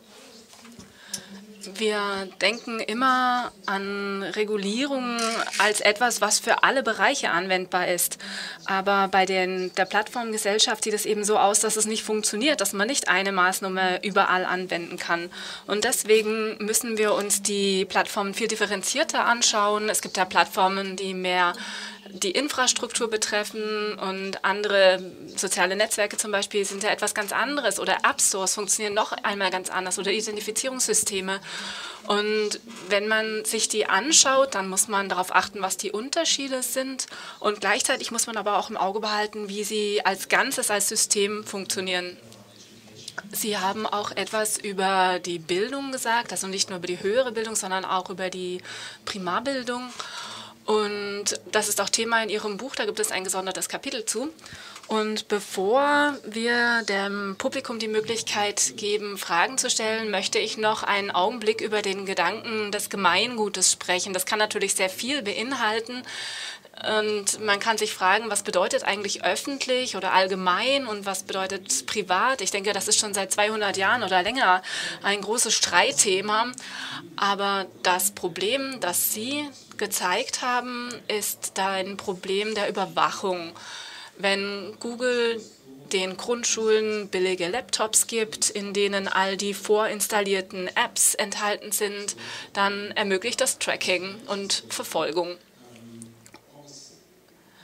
Wir denken immer an Regulierung als etwas, was für alle Bereiche anwendbar ist. Aber bei den, der Plattformgesellschaft sieht es eben so aus, dass es nicht funktioniert, dass man nicht eine Maßnahme überall anwenden kann. Und deswegen müssen wir uns die Plattformen viel differenzierter anschauen. Es gibt ja Plattformen, die mehr die Infrastruktur betreffen und andere soziale Netzwerke zum Beispiel sind ja etwas ganz anderes oder App Stores funktionieren noch einmal ganz anders oder Identifizierungssysteme. Und wenn man sich die anschaut, dann muss man darauf achten, was die Unterschiede sind und gleichzeitig muss man aber auch im Auge behalten, wie sie als Ganzes, als System funktionieren. Sie haben auch etwas über die Bildung gesagt, also nicht nur über die höhere Bildung, sondern auch über die Primarbildung. Und das ist auch Thema in Ihrem Buch, da gibt es ein gesondertes Kapitel zu. Und bevor wir dem Publikum die Möglichkeit geben, Fragen zu stellen, möchte ich noch einen Augenblick über den Gedanken des Gemeingutes sprechen. Das kann natürlich sehr viel beinhalten. Und man kann sich fragen, was bedeutet eigentlich öffentlich oder allgemein und was bedeutet privat? Ich denke, das ist schon seit zweihundert Jahren oder länger ein großes Streitthema. Aber das Problem, das Sie gezeigt haben, ist ein Problem der Überwachung. Wenn Google den Grundschulen billige Laptops gibt, in denen all die vorinstallierten Apps enthalten sind, dann ermöglicht das Tracking und Verfolgung.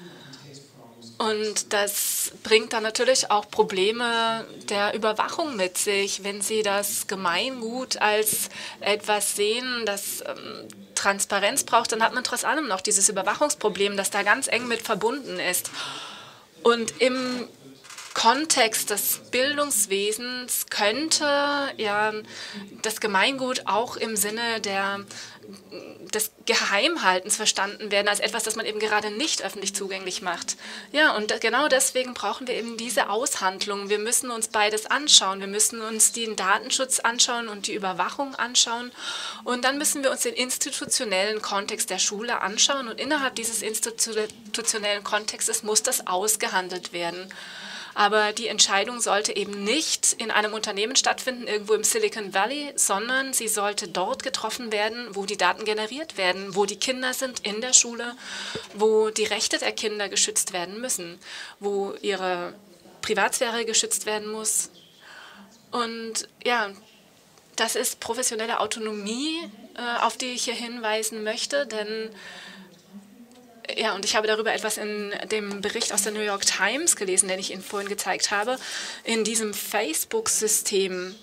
Und das bringt dann natürlich auch Probleme der Überwachung mit sich, wenn Sie das Gemeingut als etwas sehen, das ähm, Transparenz braucht, dann hat man trotz allem noch dieses Überwachungsproblem, das da ganz eng mit verbunden ist. Und im Kontext des Bildungswesens könnte ja das Gemeingut auch im Sinne der, des Geheimhaltens verstanden werden, als etwas, das man eben gerade nicht öffentlich zugänglich macht. Ja, und genau deswegen brauchen wir eben diese Aushandlung. Wir müssen uns beides anschauen. Wir müssen uns den Datenschutz anschauen und die Überwachung anschauen. Und dann müssen wir uns den institutionellen Kontext der Schule anschauen. Und innerhalb dieses institutionellen Kontextes muss das ausgehandelt werden. Aber die Entscheidung sollte eben nicht in einem Unternehmen stattfinden, irgendwo im Silicon Valley, sondern sie sollte dort getroffen werden, wo die Daten generiert werden, wo die Kinder sind in der Schule, wo die Rechte der Kinder geschützt werden müssen, wo ihre Privatsphäre geschützt werden muss. Und ja, das ist professionelle Autonomie, äh, auf die ich hier hinweisen möchte, denn ja, und ich habe darüber etwas in dem Bericht aus der New York Times gelesen, den ich Ihnen vorhin gezeigt habe. In diesem Facebook-System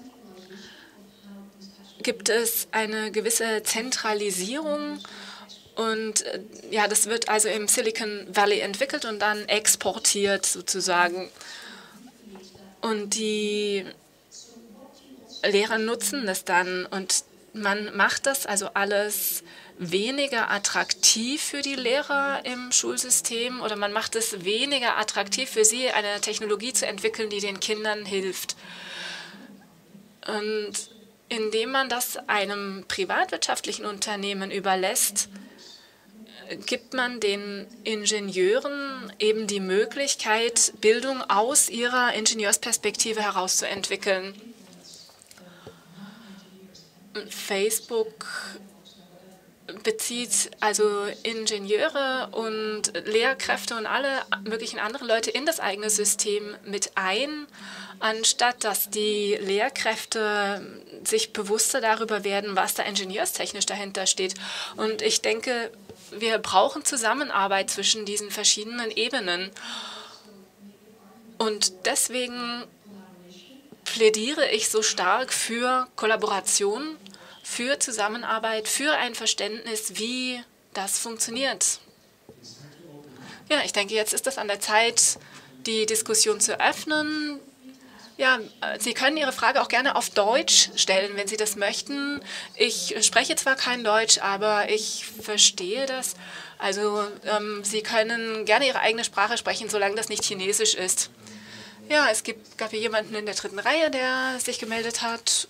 gibt es eine gewisse Zentralisierung und ja, das wird also im Silicon Valley entwickelt und dann exportiert sozusagen. Und die Lehrer nutzen das dann und man macht das also alles weniger attraktiv für die Lehrer im Schulsystem oder man macht es weniger attraktiv für sie, eine Technologie zu entwickeln, die den Kindern hilft. Und indem man das einem privatwirtschaftlichen Unternehmen überlässt, gibt man den Ingenieuren eben die Möglichkeit, Bildung aus ihrer Ingenieursperspektive herauszuentwickeln. Facebook bezieht also Ingenieure und Lehrkräfte und alle möglichen anderen Leute in das eigene System mit ein, anstatt dass die Lehrkräfte sich bewusster darüber werden, was da ingenieurstechnisch dahinter steht. Und ich denke, wir brauchen Zusammenarbeit zwischen diesen verschiedenen Ebenen. Und deswegen plädiere ich so stark für Kollaboration, für Zusammenarbeit, für ein Verständnis, wie das funktioniert. Ja, ich denke, jetzt ist es an der Zeit, die Diskussion zu öffnen. Ja, Sie können Ihre Frage auch gerne auf Deutsch stellen, wenn Sie das möchten. Ich spreche zwar kein Deutsch, aber ich verstehe das. Also ähm, Sie können gerne Ihre eigene Sprache sprechen, solange das nicht Chinesisch ist. Ja, es gibt, gab hier jemanden in der dritten Reihe, der sich gemeldet hat.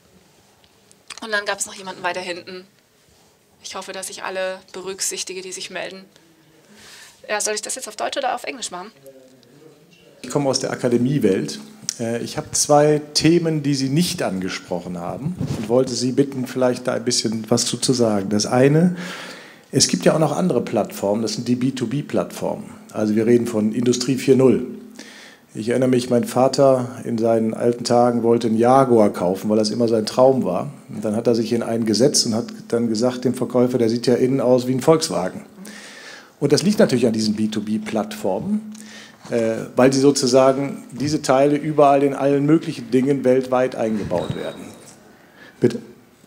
Und dann gab es noch jemanden weiter hinten. Ich hoffe, dass ich alle berücksichtige, die sich melden. Ja, soll ich das jetzt auf Deutsch oder auf Englisch machen? Ich komme aus der Akademiewelt. Ich habe zwei Themen, die Sie nicht angesprochen haben und wollte Sie bitten, vielleicht da ein bisschen was zu sagen. Das eine, es gibt ja auch noch andere Plattformen, das sind die B zwei B-Plattformen. Also wir reden von Industrie vier Punkt null. Ich erinnere mich, mein Vater in seinen alten Tagen wollte einen Jaguar kaufen, weil das immer sein Traum war. Und dann hat er sich in einen gesetzt und hat dann gesagt dem Verkäufer, der sieht ja innen aus wie ein Volkswagen. Und das liegt natürlich an diesen B zwei B-Plattformen, äh, weil sie sozusagen diese Teile überall in allen möglichen Dingen weltweit eingebaut werden. Bitte?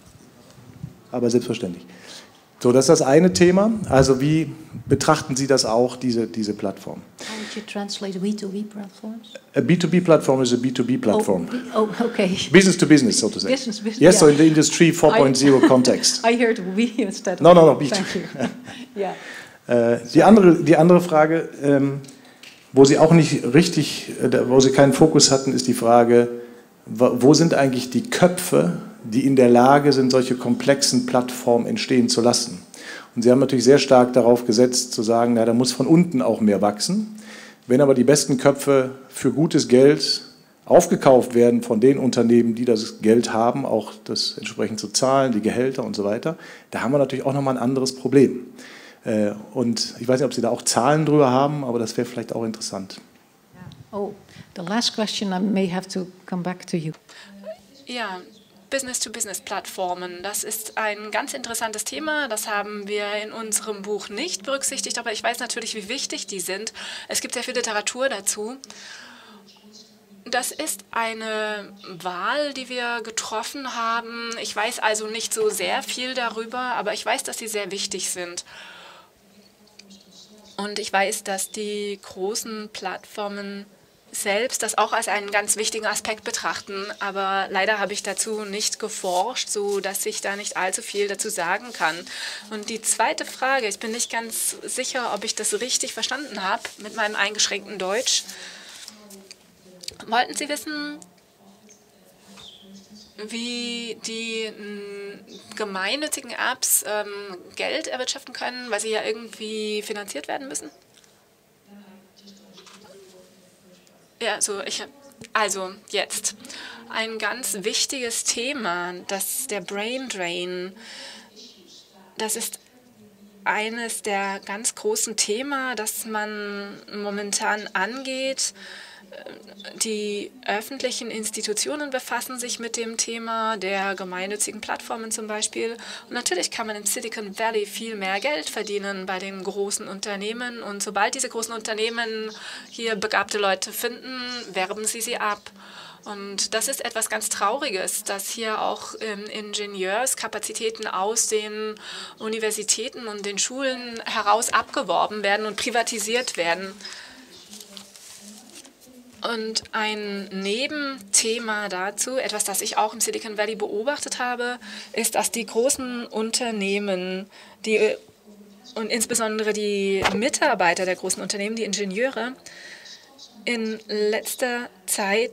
Aber selbstverständlich. So, das ist das eine Thema. Also wie betrachten Sie das auch, diese, diese Plattform? How would you translate B zwei B platforms? A B zwei B platform is a B zwei B platform. Oh, oh okay. Business to business, so to say. Business, business, yes, yeah. so in the industry four point oh context. I heard we instead of No, no, no, B zwei B. Thank you. Yeah. Äh, die, andere, die andere Frage, ähm, wo Sie auch nicht richtig, äh, wo Sie keinen Fokus hatten, ist die Frage, wo sind eigentlich die Köpfe, die in der Lage sind, solche komplexen Plattformen entstehen zu lassen. Und Sie haben natürlich sehr stark darauf gesetzt, zu sagen, na, da muss von unten auch mehr wachsen. Wenn aber die besten Köpfe für gutes Geld aufgekauft werden von den Unternehmen, die das Geld haben, auch das entsprechend zu zahlen, die Gehälter und so weiter, da haben wir natürlich auch nochmal ein anderes Problem. Und ich weiß nicht, ob Sie da auch Zahlen drüber haben, aber das wäre vielleicht auch interessant. Oh, the last question I may have to come back to you. Ja, Business-to-Business-Plattformen. Das ist ein ganz interessantes Thema. Das haben wir in unserem Buch nicht berücksichtigt, aber ich weiß natürlich, wie wichtig die sind. Es gibt sehr viel Literatur dazu. Das ist eine Wahl, die wir getroffen haben. Ich weiß also nicht so sehr viel darüber, aber ich weiß, dass sie sehr wichtig sind. Und ich weiß, dass die großen Plattformen selbst das auch als einen ganz wichtigen Aspekt betrachten. Aber leider habe ich dazu nicht geforscht, sodass ich da nicht allzu viel dazu sagen kann. Und die zweite Frage, ich bin nicht ganz sicher, ob ich das richtig verstanden habe mit meinem eingeschränkten Deutsch. Wollten Sie wissen, wie die m, gemeinnützigen Apps ähm, Geld erwirtschaften können, weil sie ja irgendwie finanziert werden müssen? Ja, so ich, also jetzt ein ganz wichtiges Thema, das der Brain Drain. Das ist eines der ganz großen Themen, das man momentan angeht. Die öffentlichen Institutionen befassen sich mit dem Thema der gemeinnützigen Plattformen zum Beispiel. Und natürlich kann man im Silicon Valley viel mehr Geld verdienen bei den großen Unternehmen. Und sobald diese großen Unternehmen hier begabte Leute finden, werben sie sie ab. Und das ist etwas ganz Trauriges, dass hier auch ähm, Ingenieurskapazitäten aus den Universitäten und den Schulen heraus abgeworben werden und privatisiert werden. Und ein Nebenthema dazu, etwas, das ich auch im Silicon Valley beobachtet habe, ist, dass die großen Unternehmen, die, und insbesondere die Mitarbeiter der großen Unternehmen, die Ingenieure, in letzter Zeit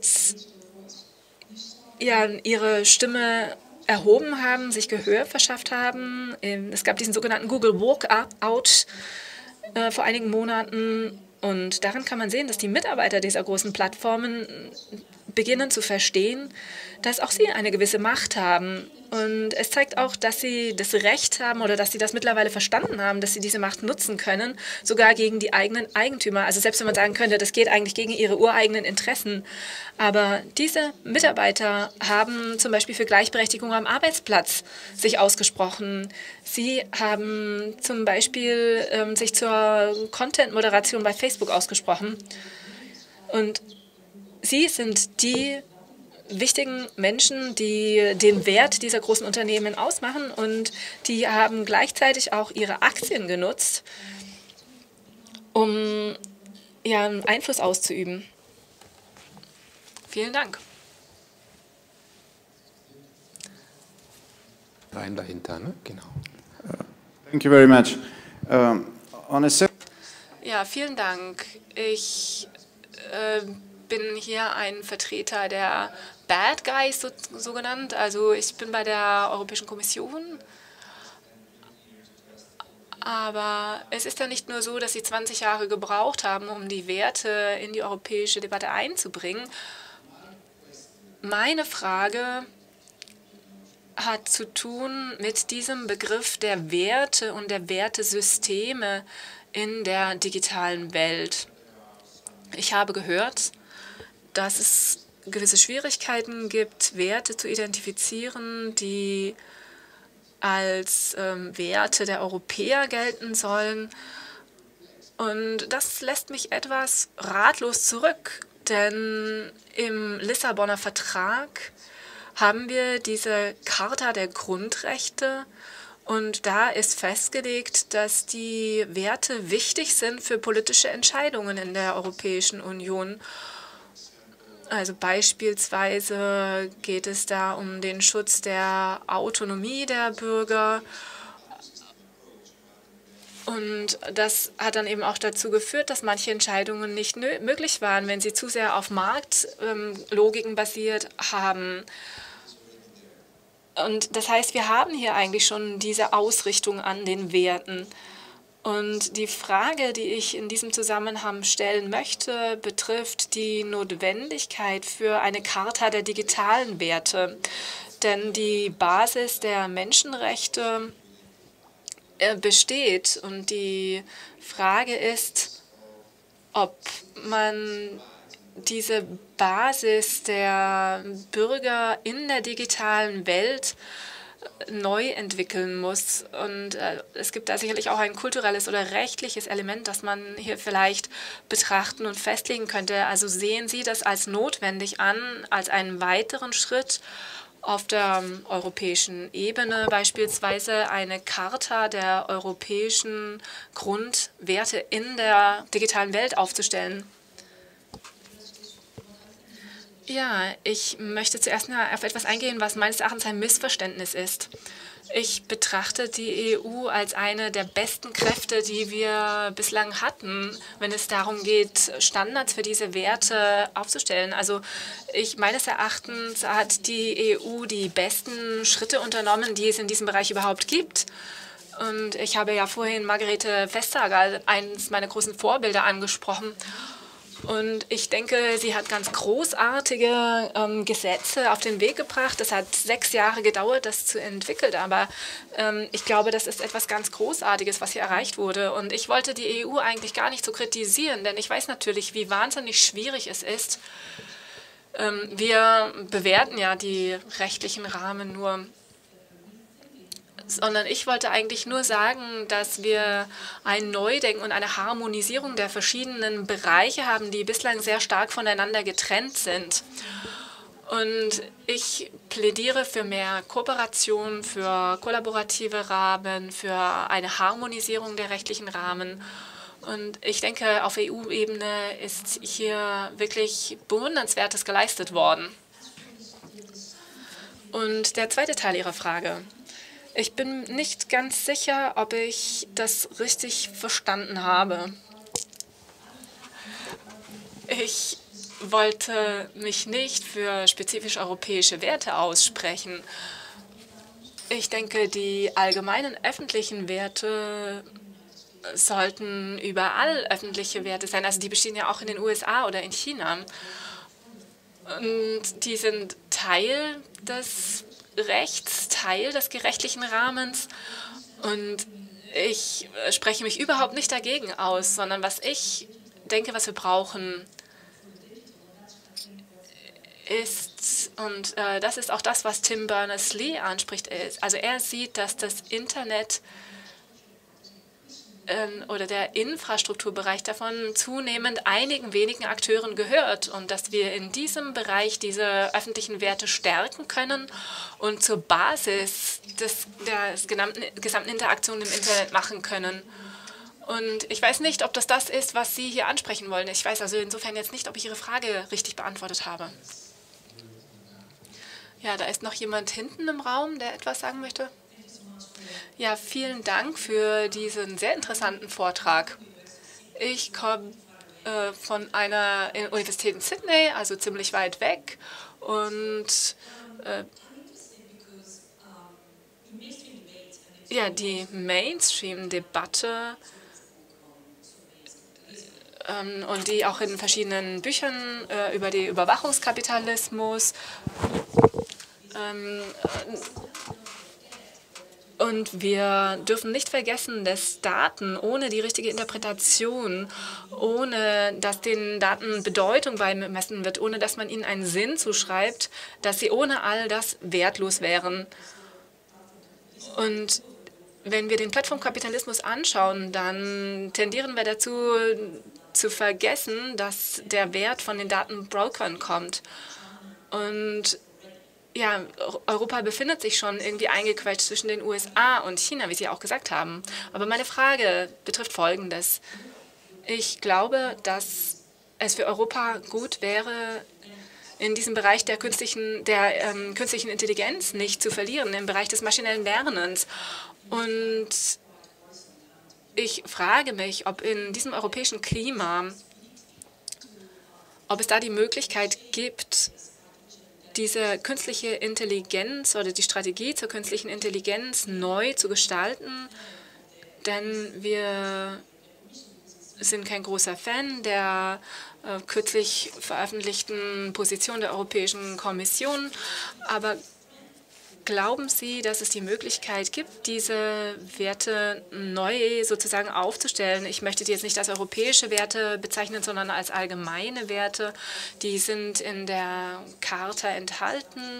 ja, ihre Stimme erhoben haben, sich Gehör verschafft haben. Es gab diesen sogenannten Google Walkout äh, vor einigen Monaten. Und daran kann man sehen, dass die Mitarbeiter dieser großen Plattformen beginnen zu verstehen, dass auch sie eine gewisse Macht haben. Und es zeigt auch, dass sie das Recht haben oder dass sie das mittlerweile verstanden haben, dass sie diese Macht nutzen können, sogar gegen die eigenen Eigentümer. Also selbst wenn man sagen könnte, das geht eigentlich gegen ihre ureigenen Interessen. Aber diese Mitarbeiter haben zum Beispiel für Gleichberechtigung am Arbeitsplatz sich ausgesprochen. Sie haben zum Beispiel ähm, sich zur Content-Moderation bei Facebook ausgesprochen. Und sie sind die wichtigen Menschen, die den Wert dieser großen Unternehmen ausmachen, und die haben gleichzeitig auch ihre Aktien genutzt, um ihren Einfluss auszuüben. Vielen Dank. Rein dahinter, ne? Genau. Thank you very much. Um, on a Ja, vielen Dank. Ich äh, bin hier ein Vertreter der Bad Guys, so, so genannt. Also ich bin bei der Europäischen Kommission. Aber es ist ja nicht nur so, dass sie zwanzig Jahre gebraucht haben, um die Werte in die europäische Debatte einzubringen. Meine Frage hat zu tun mit diesem Begriff der Werte und der Wertesysteme in der digitalen Welt. Ich habe gehört, dass es gewisse Schwierigkeiten gibt, Werte zu identifizieren, die als ähm, Werte der Europäer gelten sollen. Und das lässt mich etwas ratlos zurück, denn im Lissabonner Vertrag haben wir diese Charta der Grundrechte, und da ist festgelegt, dass die Werte wichtig sind für politische Entscheidungen in der Europäischen Union. Also beispielsweise geht es da um den Schutz der Autonomie der Bürger. Und das hat dann eben auch dazu geführt, dass manche Entscheidungen nicht möglich waren, wenn sie zu sehr auf Marktlogiken ähm, basiert haben. Und das heißt, wir haben hier eigentlich schon diese Ausrichtung an den Werten. Und die Frage, die ich in diesem Zusammenhang stellen möchte, betrifft die Notwendigkeit für eine Charta der digitalen Werte. Denn die Basis der Menschenrechte äh, besteht. Und die Frage ist, ob man diese Basis der Bürger in der digitalen Welt neu entwickeln muss. Und äh, es gibt da sicherlich auch ein kulturelles oder rechtliches Element, das man hier vielleicht betrachten und festlegen könnte. Also sehen Sie das als notwendig an, als einen weiteren Schritt auf der ähm, europäischen Ebene, beispielsweise eine Charta der europäischen Grundwerte in der digitalen Welt aufzustellen? Ja, ich möchte zuerst mal auf etwas eingehen, was meines Erachtens ein Missverständnis ist. Ich betrachte die E U als eine der besten Kräfte, die wir bislang hatten, wenn es darum geht, Standards für diese Werte aufzustellen. Also ich meines Erachtens hat die E U die besten Schritte unternommen, die es in diesem Bereich überhaupt gibt. Und ich habe ja vorhin Margarete Vestager, eines meiner großen Vorbilder, angesprochen. Und ich denke, sie hat ganz großartige ähm, Gesetze auf den Weg gebracht. Es hat sechs Jahre gedauert, das zu entwickeln. Aber ähm, ich glaube, das ist etwas ganz Großartiges, was hier erreicht wurde. Und ich wollte die E U eigentlich gar nicht so kritisieren, denn ich weiß natürlich, wie wahnsinnig schwierig es ist. Ähm, wir bewerten ja die rechtlichen Rahmen nur, sondern ich wollte eigentlich nur sagen, dass wir ein Neudenken und eine Harmonisierung der verschiedenen Bereiche haben, die bislang sehr stark voneinander getrennt sind. Und ich plädiere für mehr Kooperation, für kollaborative Rahmen, für eine Harmonisierung der rechtlichen Rahmen. Und ich denke, auf E U-Ebene ist hier wirklich Bewundernswertes geleistet worden. Und der zweite Teil Ihrer Frage. Ich bin nicht ganz sicher, ob ich das richtig verstanden habe. Ich wollte mich nicht für spezifisch europäische Werte aussprechen. Ich denke, die allgemeinen öffentlichen Werte sollten überall öffentliche Werte sein. Also die bestehen ja auch in den U S A oder in China. Und die sind Teil des Rechts, Teil des gerechtlichen Rahmens. Und ich spreche mich überhaupt nicht dagegen aus, sondern was ich denke, was wir brauchen, ist, und äh, das ist auch das, was Tim Berners-Lee anspricht, ist, also er sieht, dass das Internet oder der Infrastrukturbereich davon zunehmend einigen wenigen Akteuren gehört und dass wir in diesem Bereich diese öffentlichen Werte stärken können und zur Basis des, der gesamten, gesamten Interaktion im Internet machen können. Und ich weiß nicht, ob das das ist, was Sie hier ansprechen wollen. Ich weiß also insofern jetzt nicht, ob ich Ihre Frage richtig beantwortet habe. Ja, da ist noch jemand hinten im Raum, der etwas sagen möchte. Ja, vielen Dank für diesen sehr interessanten Vortrag. Ich komme äh, von einer Universität in Sydney, also ziemlich weit weg. Und äh, ja, die Mainstream-Debatte ähm, und die auch in verschiedenen Büchern äh, über den Überwachungskapitalismus ähm, Und wir dürfen nicht vergessen, dass Daten ohne die richtige Interpretation, ohne dass den Daten Bedeutung beimessen wird, ohne dass man ihnen einen Sinn zuschreibt, dass sie ohne all das wertlos wären. Und wenn wir den Plattformkapitalismus anschauen, dann tendieren wir dazu, zu vergessen, dass der Wert von den Datenbrokern kommt. Und ja, Europa befindet sich schon irgendwie eingequetscht zwischen den U S A und China, wie Sie auch gesagt haben. Aber meine Frage betrifft Folgendes. Ich glaube, dass es für Europa gut wäre, in diesem Bereich der künstlichen, der, ähm, künstlichen Intelligenz nicht zu verlieren, im Bereich des maschinellen Lernens. Und ich frage mich, ob in diesem europäischen Klima, ob es da die Möglichkeit gibt, diese künstliche Intelligenz oder die Strategie zur künstlichen Intelligenz neu zu gestalten, denn wir sind kein großer Fan der äh, kürzlich veröffentlichten Position der Europäischen Kommission, aber glauben Sie, dass es die Möglichkeit gibt, diese Werte neu sozusagen aufzustellen? Ich möchte die jetzt nicht als europäische Werte bezeichnen, sondern als allgemeine Werte. Die sind in der Charta enthalten,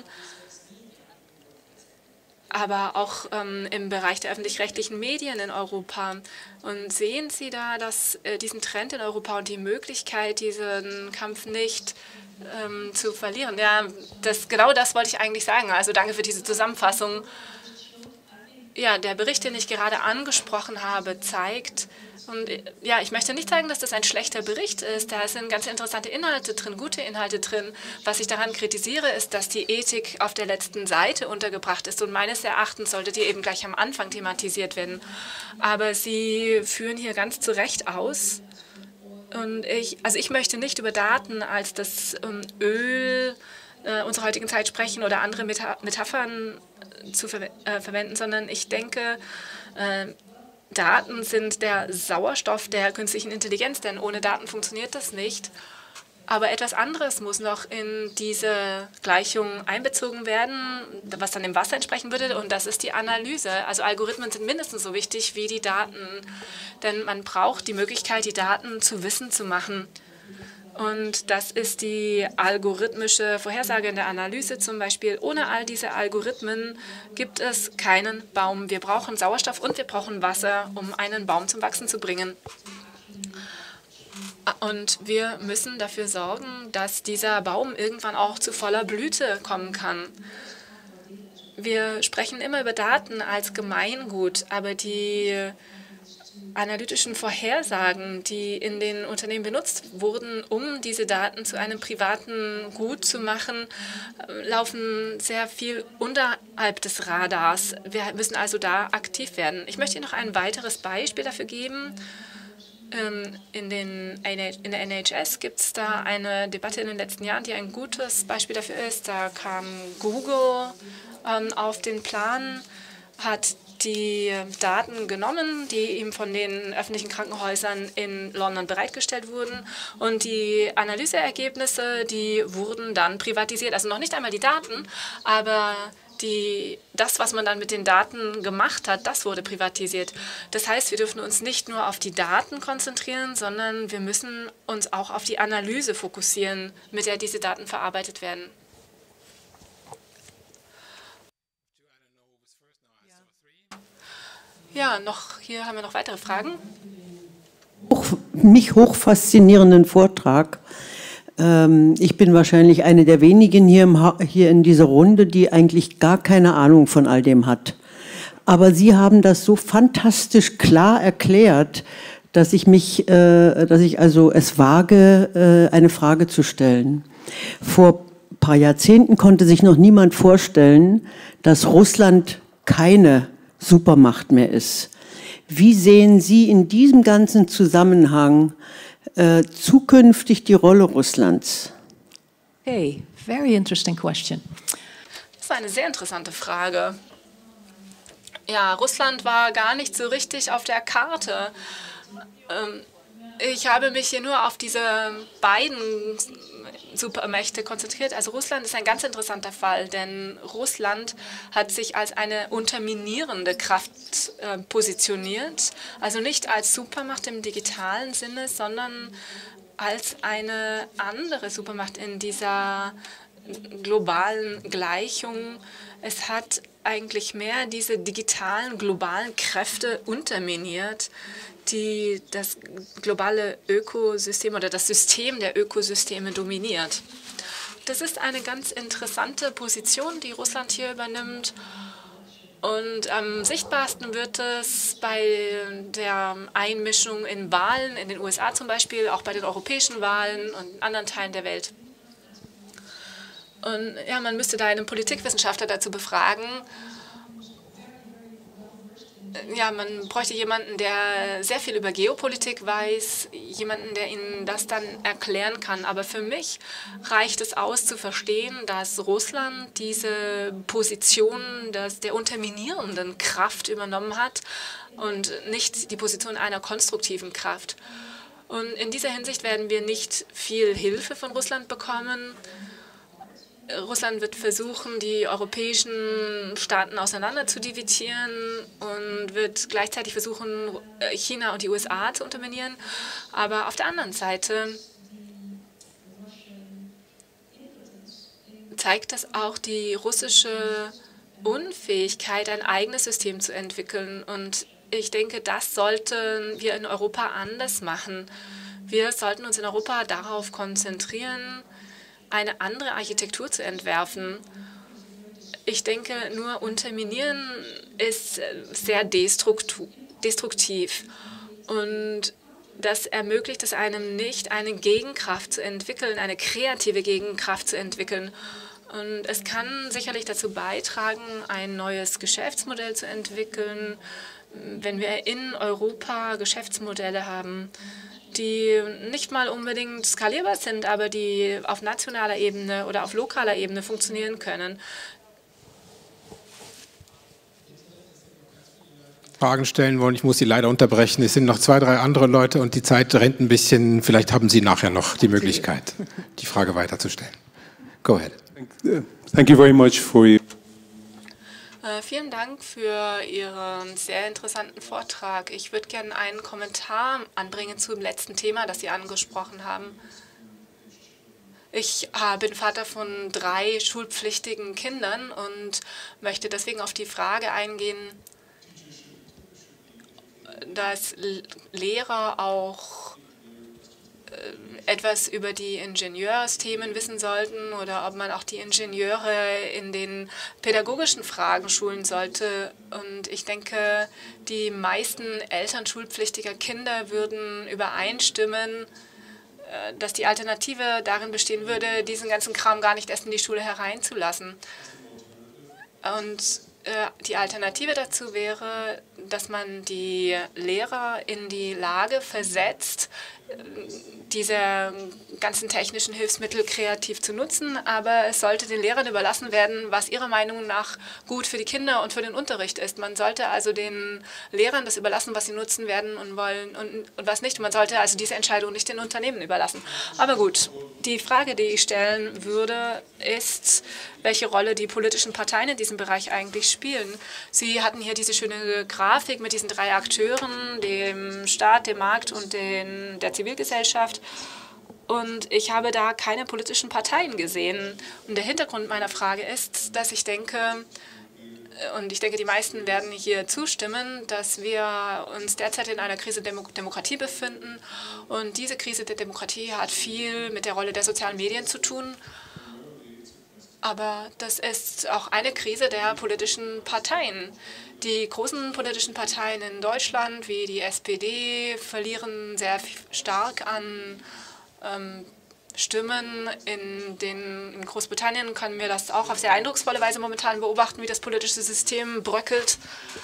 aber auch ähm, im Bereich der öffentlich-rechtlichen Medien in Europa. Und sehen Sie da dass, äh, diesen Trend in Europa und die Möglichkeit, diesen Kampf nicht ähm, zu verlieren? Ja, das, genau das wollte ich eigentlich sagen. Also danke für diese Zusammenfassung. Ja, der Bericht, den ich gerade angesprochen habe, zeigt, und ja, ich möchte nicht sagen, dass das ein schlechter Bericht ist. Da sind ganz interessante Inhalte drin, gute Inhalte drin. Was ich daran kritisiere, ist, dass die Ethik auf der letzten Seite untergebracht ist. Und meines Erachtens sollte die eben gleich am Anfang thematisiert werden. Aber Sie führen hier ganz zu Recht aus. Und ich, also ich möchte nicht über Daten als das ähm, Öl äh, unserer heutigen Zeit sprechen oder andere Meta Metaphern zu ver äh, verwenden, sondern ich denke, äh, Daten sind der Sauerstoff der künstlichen Intelligenz, denn ohne Daten funktioniert das nicht. Aber etwas anderes muss noch in diese Gleichung einbezogen werden, was dann dem Wasser entsprechen würde, und das ist die Analyse. Also Algorithmen sind mindestens so wichtig wie die Daten, denn man braucht die Möglichkeit, die Daten zu Wissen zu machen. Und das ist die algorithmische Vorhersage in der Analyse zum Beispiel. Ohne all diese Algorithmen gibt es keinen Baum. Wir brauchen Sauerstoff und wir brauchen Wasser, um einen Baum zum Wachsen zu bringen. Und wir müssen dafür sorgen, dass dieser Baum irgendwann auch zu voller Blüte kommen kann. Wir sprechen immer über Daten als Gemeingut, aber die analytischen Vorhersagen, die in den Unternehmen benutzt wurden, um diese Daten zu einem privaten Gut zu machen, laufen sehr viel unterhalb des Radars. Wir müssen also da aktiv werden. Ich möchte Ihnen noch ein weiteres Beispiel dafür geben. In, den, in der N H S gibt es da eine Debatte in den letzten Jahren, die ein gutes Beispiel dafür ist. Da kam Google ähm, auf den Plan, hat die Daten genommen, die ihm von den öffentlichen Krankenhäusern in London bereitgestellt wurden. Und die Analyseergebnisse, die wurden dann privatisiert. Also noch nicht einmal die Daten, aber die, das, was man dann mit den Daten gemacht hat, das wurde privatisiert. Das heißt, wir dürfen uns nicht nur auf die Daten konzentrieren, sondern wir müssen uns auch auf die Analyse fokussieren, mit der diese Daten verarbeitet werden. Ja, noch, hier haben wir noch weitere Fragen. Hoch, mich hoch faszinierenden Vortrag. Ähm, ich bin wahrscheinlich eine der wenigen hier, im ha hier in dieser Runde, die eigentlich gar keine Ahnung von all dem hat. Aber Sie haben das so fantastisch klar erklärt, dass ich mich, äh, dass ich also es wage, äh, eine Frage zu stellen. Vor ein paar Jahrzehnten konnte sich noch niemand vorstellen, dass Russland keine Supermacht mehr ist. Wie sehen Sie in diesem ganzen Zusammenhang äh, zukünftig die Rolle Russlands? Okay, very interesting question. Das ist eine sehr interessante Frage. Ja, Russland war gar nicht so richtig auf der Karte. Ähm, ich habe mich hier nur auf diese beiden Supermächte konzentriert. Also Russland ist ein ganz interessanter Fall, denn Russland hat sich als eine unterminierende Kraft äh, positioniert, also nicht als Supermacht im digitalen Sinne, sondern als eine andere Supermacht in dieser globalen Gleichung. Es hat eigentlich mehr diese digitalen, globalen Kräfte unterminiert, die das globale Ökosystem oder das System der Ökosysteme dominiert. Das ist eine ganz interessante Position, die Russland hier übernimmt. Und am sichtbarsten wird es bei der Einmischung in Wahlen, in den U S A zum Beispiel, auch bei den europäischen Wahlen und in anderen Teilen der Welt. Und ja, man müsste da einen Politikwissenschaftler dazu befragen. Ja, man bräuchte jemanden, der sehr viel über Geopolitik weiß, jemanden, der Ihnen das dann erklären kann. Aber für mich reicht es aus, zu verstehen, dass Russland diese Position des, der unterminierenden Kraft übernommen hat und nicht die Position einer konstruktiven Kraft. Und in dieser Hinsicht werden wir nicht viel Hilfe von Russland bekommen. Russland wird versuchen, die europäischen Staaten auseinander zu dividieren und wird gleichzeitig versuchen, China und die U S A zu unterminieren. Aber auf der anderen Seite zeigt das auch die russische Unfähigkeit, ein eigenes System zu entwickeln. Und ich denke, das sollten wir in Europa anders machen. Wir sollten uns in Europa darauf konzentrieren, eine andere Architektur zu entwerfen. Ich denke, nur unterminieren ist sehr destruktiv. Und das ermöglicht es einem nicht, eine Gegenkraft zu entwickeln, eine kreative Gegenkraft zu entwickeln. Und es kann sicherlich dazu beitragen, ein neues Geschäftsmodell zu entwickeln, wenn wir in Europa Geschäftsmodelle haben, die nicht mal unbedingt skalierbar sind, aber die auf nationaler Ebene oder auf lokaler Ebene funktionieren können. Fragen stellen wollen. Ich muss Sie leider unterbrechen. Es sind noch zwei, drei andere Leute und die Zeit rennt ein bisschen. Vielleicht haben Sie nachher noch die Möglichkeit, die Frage weiterzustellen. Go ahead. Thank you very much for your Äh, vielen Dank für Ihren sehr interessanten Vortrag. Ich würde gerne einen Kommentar anbringen zu dem letzten Thema, das Sie angesprochen haben. Ich äh, bin Vater von drei schulpflichtigen Kindern und möchte deswegen auf die Frage eingehen, dass Lehrer auch etwas über die Ingenieursthemen wissen sollten oder ob man auch die Ingenieure in den pädagogischen Fragen schulen sollte. Und ich denke, die meisten Eltern schulpflichtiger Kinder würden übereinstimmen, dass die Alternative darin bestehen würde, diesen ganzen Kram gar nicht erst in die Schule hereinzulassen. Und die Alternative dazu wäre, dass man die Lehrer in die Lage versetzt, diese ganzen technischen Hilfsmittel kreativ zu nutzen, aber es sollte den Lehrern überlassen werden, was ihrer Meinung nach gut für die Kinder und für den Unterricht ist. Man sollte also den Lehrern das überlassen, was sie nutzen werden und wollen und, und was nicht. Man sollte also diese Entscheidung nicht den Unternehmen überlassen. Aber gut, die Frage, die ich stellen würde, ist, welche Rolle die politischen Parteien in diesem Bereich eigentlich spielen. Sie hatten hier diese schöne Grafik mit diesen drei Akteuren, dem Staat, dem Markt und den, der Zivilgesellschaft. Und ich habe da keine politischen Parteien gesehen. Und der Hintergrund meiner Frage ist, dass ich denke, und ich denke, die meisten werden hier zustimmen, dass wir uns derzeit in einer Krise der Demokratie befinden. Und diese Krise der Demokratie hat viel mit der Rolle der sozialen Medien zu tun. Aber das ist auch eine Krise der politischen Parteien. Die großen politischen Parteien in Deutschland, wie die S P D, verlieren sehr stark an ähm, Stimmen. In, den, in Großbritannien können wir das auch auf sehr eindrucksvolle Weise momentan beobachten, wie das politische System bröckelt.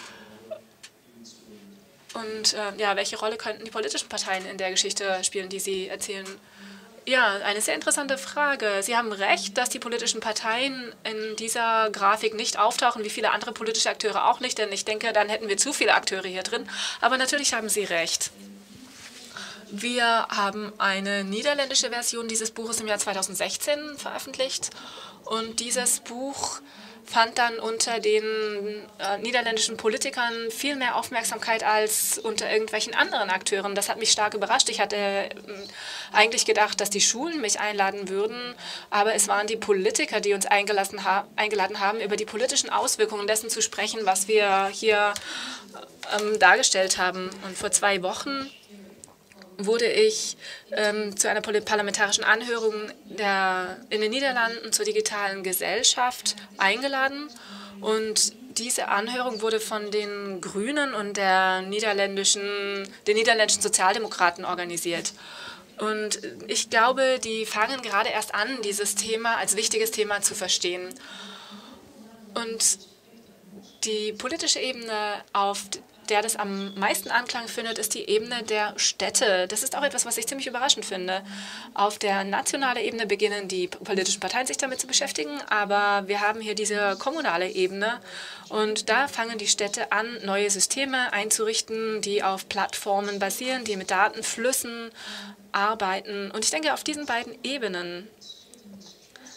Und äh, ja, welche Rolle könnten die politischen Parteien in der Geschichte spielen, die Sie erzählen? Ja, eine sehr interessante Frage. Sie haben recht, dass die politischen Parteien in dieser Grafik nicht auftauchen, wie viele andere politische Akteure auch nicht, denn ich denke, dann hätten wir zu viele Akteure hier drin. Aber natürlich haben Sie recht. Wir haben eine niederländische Version dieses Buches im Jahr zweitausendsechzehn veröffentlicht und dieses Buch fand dann unter den äh, niederländischen Politikern viel mehr Aufmerksamkeit als unter irgendwelchen anderen Akteuren. Das hat mich stark überrascht. Ich hatte äh, eigentlich gedacht, dass die Schulen mich einladen würden, aber es waren die Politiker, die uns eingelassen ha eingeladen haben, über die politischen Auswirkungen dessen zu sprechen, was wir hier ähm, dargestellt haben. Und vor zwei Wochen wurde ich ähm, zu einer parlamentarischen Anhörung der, in den Niederlanden zur digitalen Gesellschaft eingeladen. Und diese Anhörung wurde von den Grünen und der niederländischen, den niederländischen Sozialdemokraten organisiert. Und ich glaube, die fangen gerade erst an, dieses Thema als wichtiges Thema zu verstehen. Und die politische Ebene, auf der das am meisten Anklang findet, ist die Ebene der Städte. Das ist auch etwas, was ich ziemlich überraschend finde. Auf der nationalen Ebene beginnen die politischen Parteien sich damit zu beschäftigen, aber wir haben hier diese kommunale Ebene und da fangen die Städte an, neue Systeme einzurichten, die auf Plattformen basieren, die mit Datenflüssen arbeiten. Und ich denke, auf diesen beiden Ebenen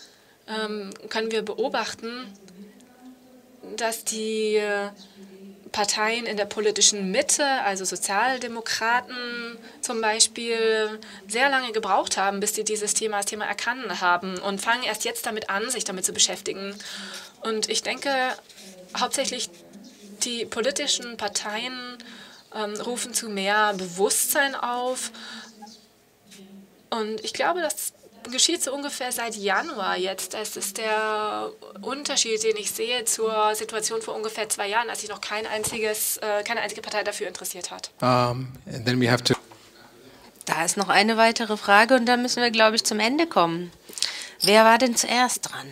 ähm, können wir beobachten, dass die Parteien in der politischen Mitte, also Sozialdemokraten zum Beispiel, sehr lange gebraucht haben, bis sie dieses Thema als Thema erkannt haben und fangen erst jetzt damit an, sich damit zu beschäftigen. Und ich denke, hauptsächlich die politischen Parteien ähm, rufen zu mehr Bewusstsein auf. Und ich glaube, das geschieht so ungefähr seit Januar jetzt. Es ist der Unterschied, den ich sehe zur Situation vor ungefähr zwei Jahren, als sich noch kein einziges, äh, keine einzige Partei dafür interessiert hat. Um, and then we have to Da ist noch eine weitere Frage und dann müssen wir, glaube ich, zum Ende kommen. Wer war denn zuerst dran?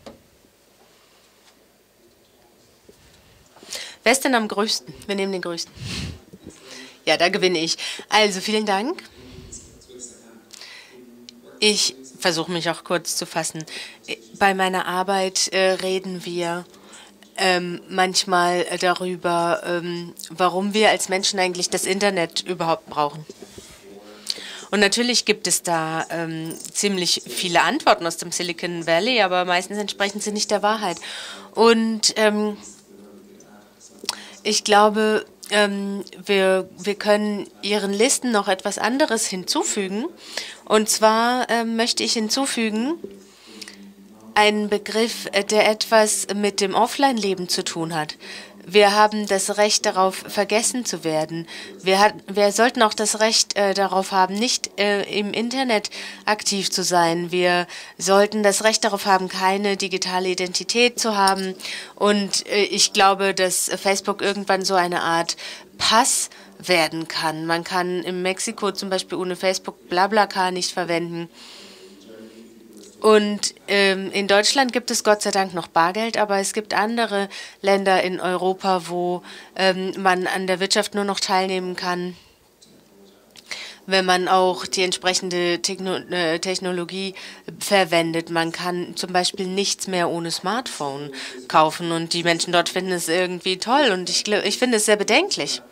Wer ist denn am größten? Wir nehmen den größten. Ja, da gewinne ich. Also, vielen Dank. Ich versuche mich auch kurz zu fassen. Bei meiner Arbeit äh, reden wir ähm, manchmal darüber, ähm, warum wir als Menschen eigentlich das Internet überhaupt brauchen. Und natürlich gibt es da ähm, ziemlich viele Antworten aus dem Silicon Valley, aber meistens entsprechen sie nicht der Wahrheit. Und ähm, ich glaube, ähm, wir, wir können Ihren Listen noch etwas anderes hinzufügen. Und zwar ähm, möchte ich hinzufügen einen Begriff, der etwas mit dem Offline-Leben zu tun hat. Wir haben das Recht darauf, vergessen zu werden. Wir, hat, wir sollten auch das Recht äh, darauf haben, nicht äh, im Internet aktiv zu sein. Wir sollten das Recht darauf haben, keine digitale Identität zu haben. Und äh, ich glaube, dass Facebook irgendwann so eine Art Pass werden kann. Man kann in Mexiko zum Beispiel ohne Facebook BlaBlaCar nicht verwenden. Und ähm, in Deutschland gibt es Gott sei Dank noch Bargeld, aber es gibt andere Länder in Europa, wo ähm, man an der Wirtschaft nur noch teilnehmen kann, wenn man auch die entsprechende Techno äh, Technologie verwendet. Man kann zum Beispiel nichts mehr ohne Smartphone kaufen und die Menschen dort finden es irgendwie toll und ich, ich finde es sehr bedenklich.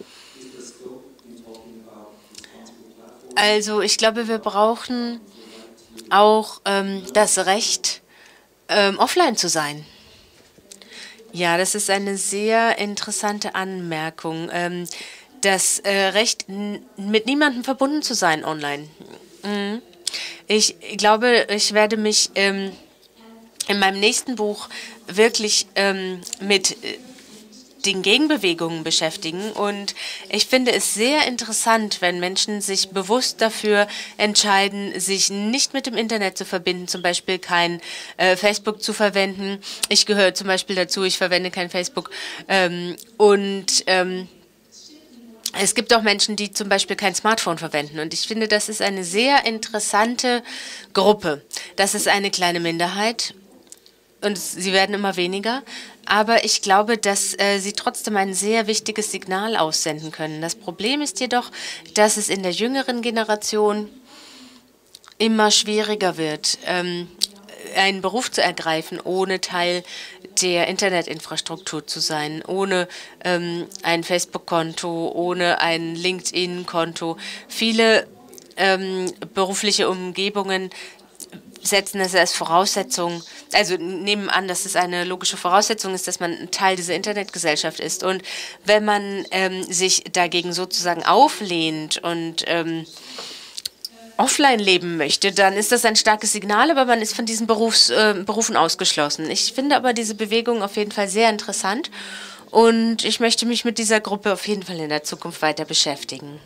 Also ich glaube, wir brauchen auch ähm, das Recht, ähm, offline zu sein. Ja, das ist eine sehr interessante Anmerkung. Ähm, das äh, Recht, n mit niemandem verbunden zu sein online. Mhm. Ich glaube, ich werde mich ähm, in meinem nächsten Buch wirklich ähm, mit äh, den Gegenbewegungen beschäftigen. Und ich finde es sehr interessant, wenn Menschen sich bewusst dafür entscheiden, sich nicht mit dem Internet zu verbinden, zum Beispiel kein äh, Facebook zu verwenden. Ich gehöre zum Beispiel dazu, ich verwende kein Facebook. Ähm, und ähm, es gibt auch Menschen, die zum Beispiel kein Smartphone verwenden. Und ich finde, das ist eine sehr interessante Gruppe. Das ist eine kleine Minderheit. Und sie werden immer weniger. Aber ich glaube, dass äh, sie trotzdem ein sehr wichtiges Signal aussenden können. Das Problem ist jedoch, dass es in der jüngeren Generation immer schwieriger wird, ähm, einen Beruf zu ergreifen, ohne Teil der Internetinfrastruktur zu sein, ohne ähm, ein Facebook-Konto, ohne ein LinkedIn-Konto. Viele ähm, berufliche Umgebungen setzen es als Voraussetzung, also nehmen an, dass es eine logische Voraussetzung ist, dass man ein Teil dieser Internetgesellschaft ist. Und wenn man ähm, sich dagegen sozusagen auflehnt und ähm, offline leben möchte, dann ist das ein starkes Signal, aber man ist von diesen Berufs, äh, Berufen ausgeschlossen. Ich finde aber diese Bewegung auf jeden Fall sehr interessant und ich möchte mich mit dieser Gruppe auf jeden Fall in der Zukunft weiter beschäftigen.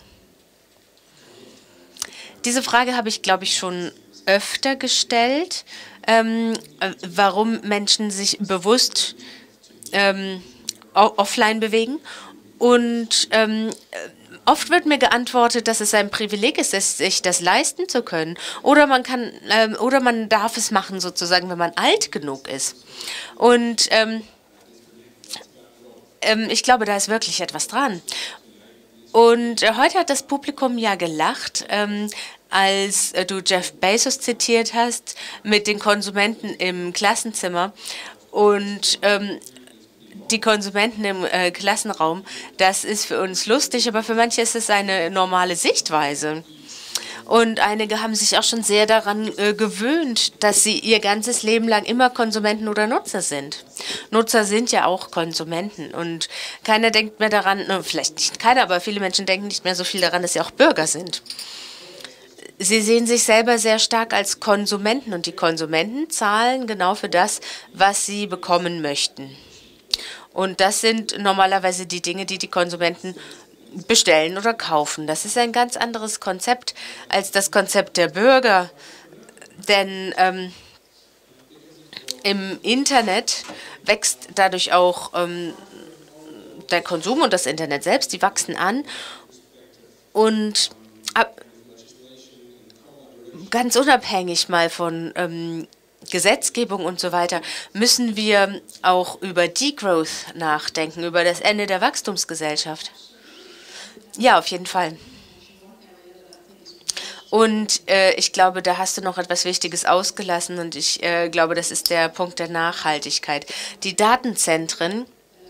Diese Frage habe ich, glaube ich, schon öfter gestellt, ähm, warum Menschen sich bewusst ähm, offline bewegen. Und ähm, oft wird mir geantwortet, dass es ein Privileg ist, sich das leisten zu können. Oder man kann, ähm, oder man darf es machen, sozusagen, wenn man alt genug ist. Und ähm, ähm, ich glaube, da ist wirklich etwas dran. Und äh, heute hat das Publikum ja gelacht, ähm, als äh, du Jeff Bezos zitiert hast mit den Konsumenten im Klassenzimmer und ähm, die Konsumenten im äh, Klassenraum. Das ist für uns lustig, aber für manche ist es eine normale Sichtweise. Und einige haben sich auch schon sehr daran äh, gewöhnt, dass sie ihr ganzes Leben lang immer Konsumenten oder Nutzer sind. Nutzer sind ja auch Konsumenten. Und keiner denkt mehr daran, äh, vielleicht nicht keiner, aber viele Menschen denken nicht mehr so viel daran, dass sie auch Bürger sind. Sie sehen sich selber sehr stark als Konsumenten und die Konsumenten zahlen genau für das, was sie bekommen möchten. Und das sind normalerweise die Dinge, die die Konsumenten bestellen oder kaufen. Das ist ein ganz anderes Konzept als das Konzept der Bürger, denn ähm, im Internet wächst dadurch auch ähm, der Konsum und das Internet selbst, die wachsen an und ab, ganz unabhängig mal von ähm, Gesetzgebung und so weiter, müssen wir auch über Degrowth nachdenken, über das Ende der Wachstumsgesellschaft. Ja, auf jeden Fall. Und äh, ich glaube, da hast du noch etwas Wichtiges ausgelassen und ich äh, glaube, das ist der Punkt der Nachhaltigkeit. Die Datenzentren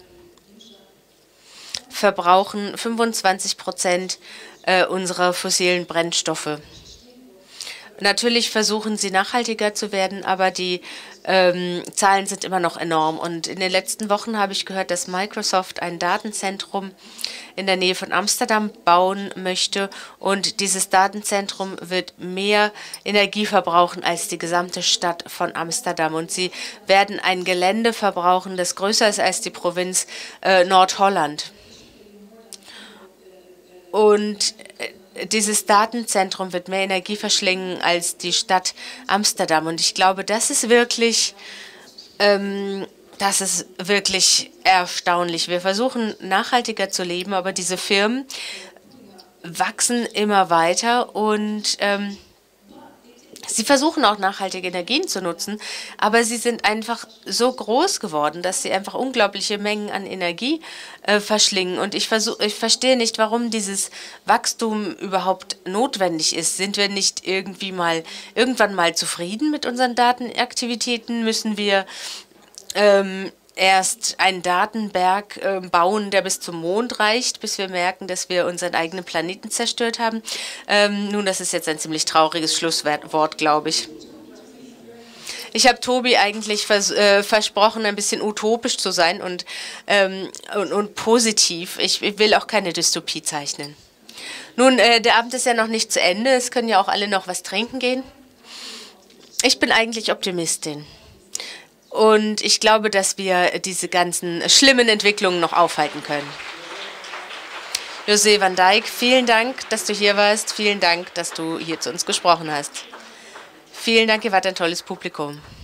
verbrauchen fünfundzwanzig Prozent äh, unserer fossilen Brennstoffe. Natürlich versuchen sie nachhaltiger zu werden, aber die ähm, Zahlen sind immer noch enorm. Und in den letzten Wochen habe ich gehört, dass Microsoft ein Datenzentrum in der Nähe von Amsterdam bauen möchte. Und dieses Datenzentrum wird mehr Energie verbrauchen als die gesamte Stadt von Amsterdam. Und sie werden ein Gelände verbrauchen, das größer ist als die Provinz äh, Nordholland. Und äh, dieses Datenzentrum wird mehr Energie verschlingen als die Stadt Amsterdam. Und ich glaube, das ist wirklich, ähm, das ist wirklich erstaunlich. Wir versuchen, nachhaltiger zu leben, aber diese Firmen wachsen immer weiter und ähm, sie versuchen auch nachhaltige Energien zu nutzen, aber sie sind einfach so groß geworden, dass sie einfach unglaubliche Mengen an Energie äh, verschlingen. Und ich, versuch, ich verstehe nicht, warum dieses Wachstum überhaupt notwendig ist. Sind wir nicht irgendwie mal irgendwann mal zufrieden mit unseren Datenaktivitäten? Müssen wir ähm, erst einen Datenberg äh, bauen, der bis zum Mond reicht, bis wir merken, dass wir unseren eigenen Planeten zerstört haben. Ähm, nun, das ist jetzt ein ziemlich trauriges Schlusswort, glaube ich. Ich habe Tobi eigentlich vers äh, versprochen, ein bisschen utopisch zu sein und, ähm, und, und positiv. Ich, ich will auch keine Dystopie zeichnen. Nun, äh, der Abend ist ja noch nicht zu Ende. Es können ja auch alle noch was trinken gehen. Ich bin eigentlich Optimistin. Und ich glaube, dass wir diese ganzen schlimmen Entwicklungen noch aufhalten können. José van Dijk, vielen Dank, dass du hier warst. Vielen Dank, dass du hier zu uns gesprochen hast. Vielen Dank, ihr wart ein tolles Publikum.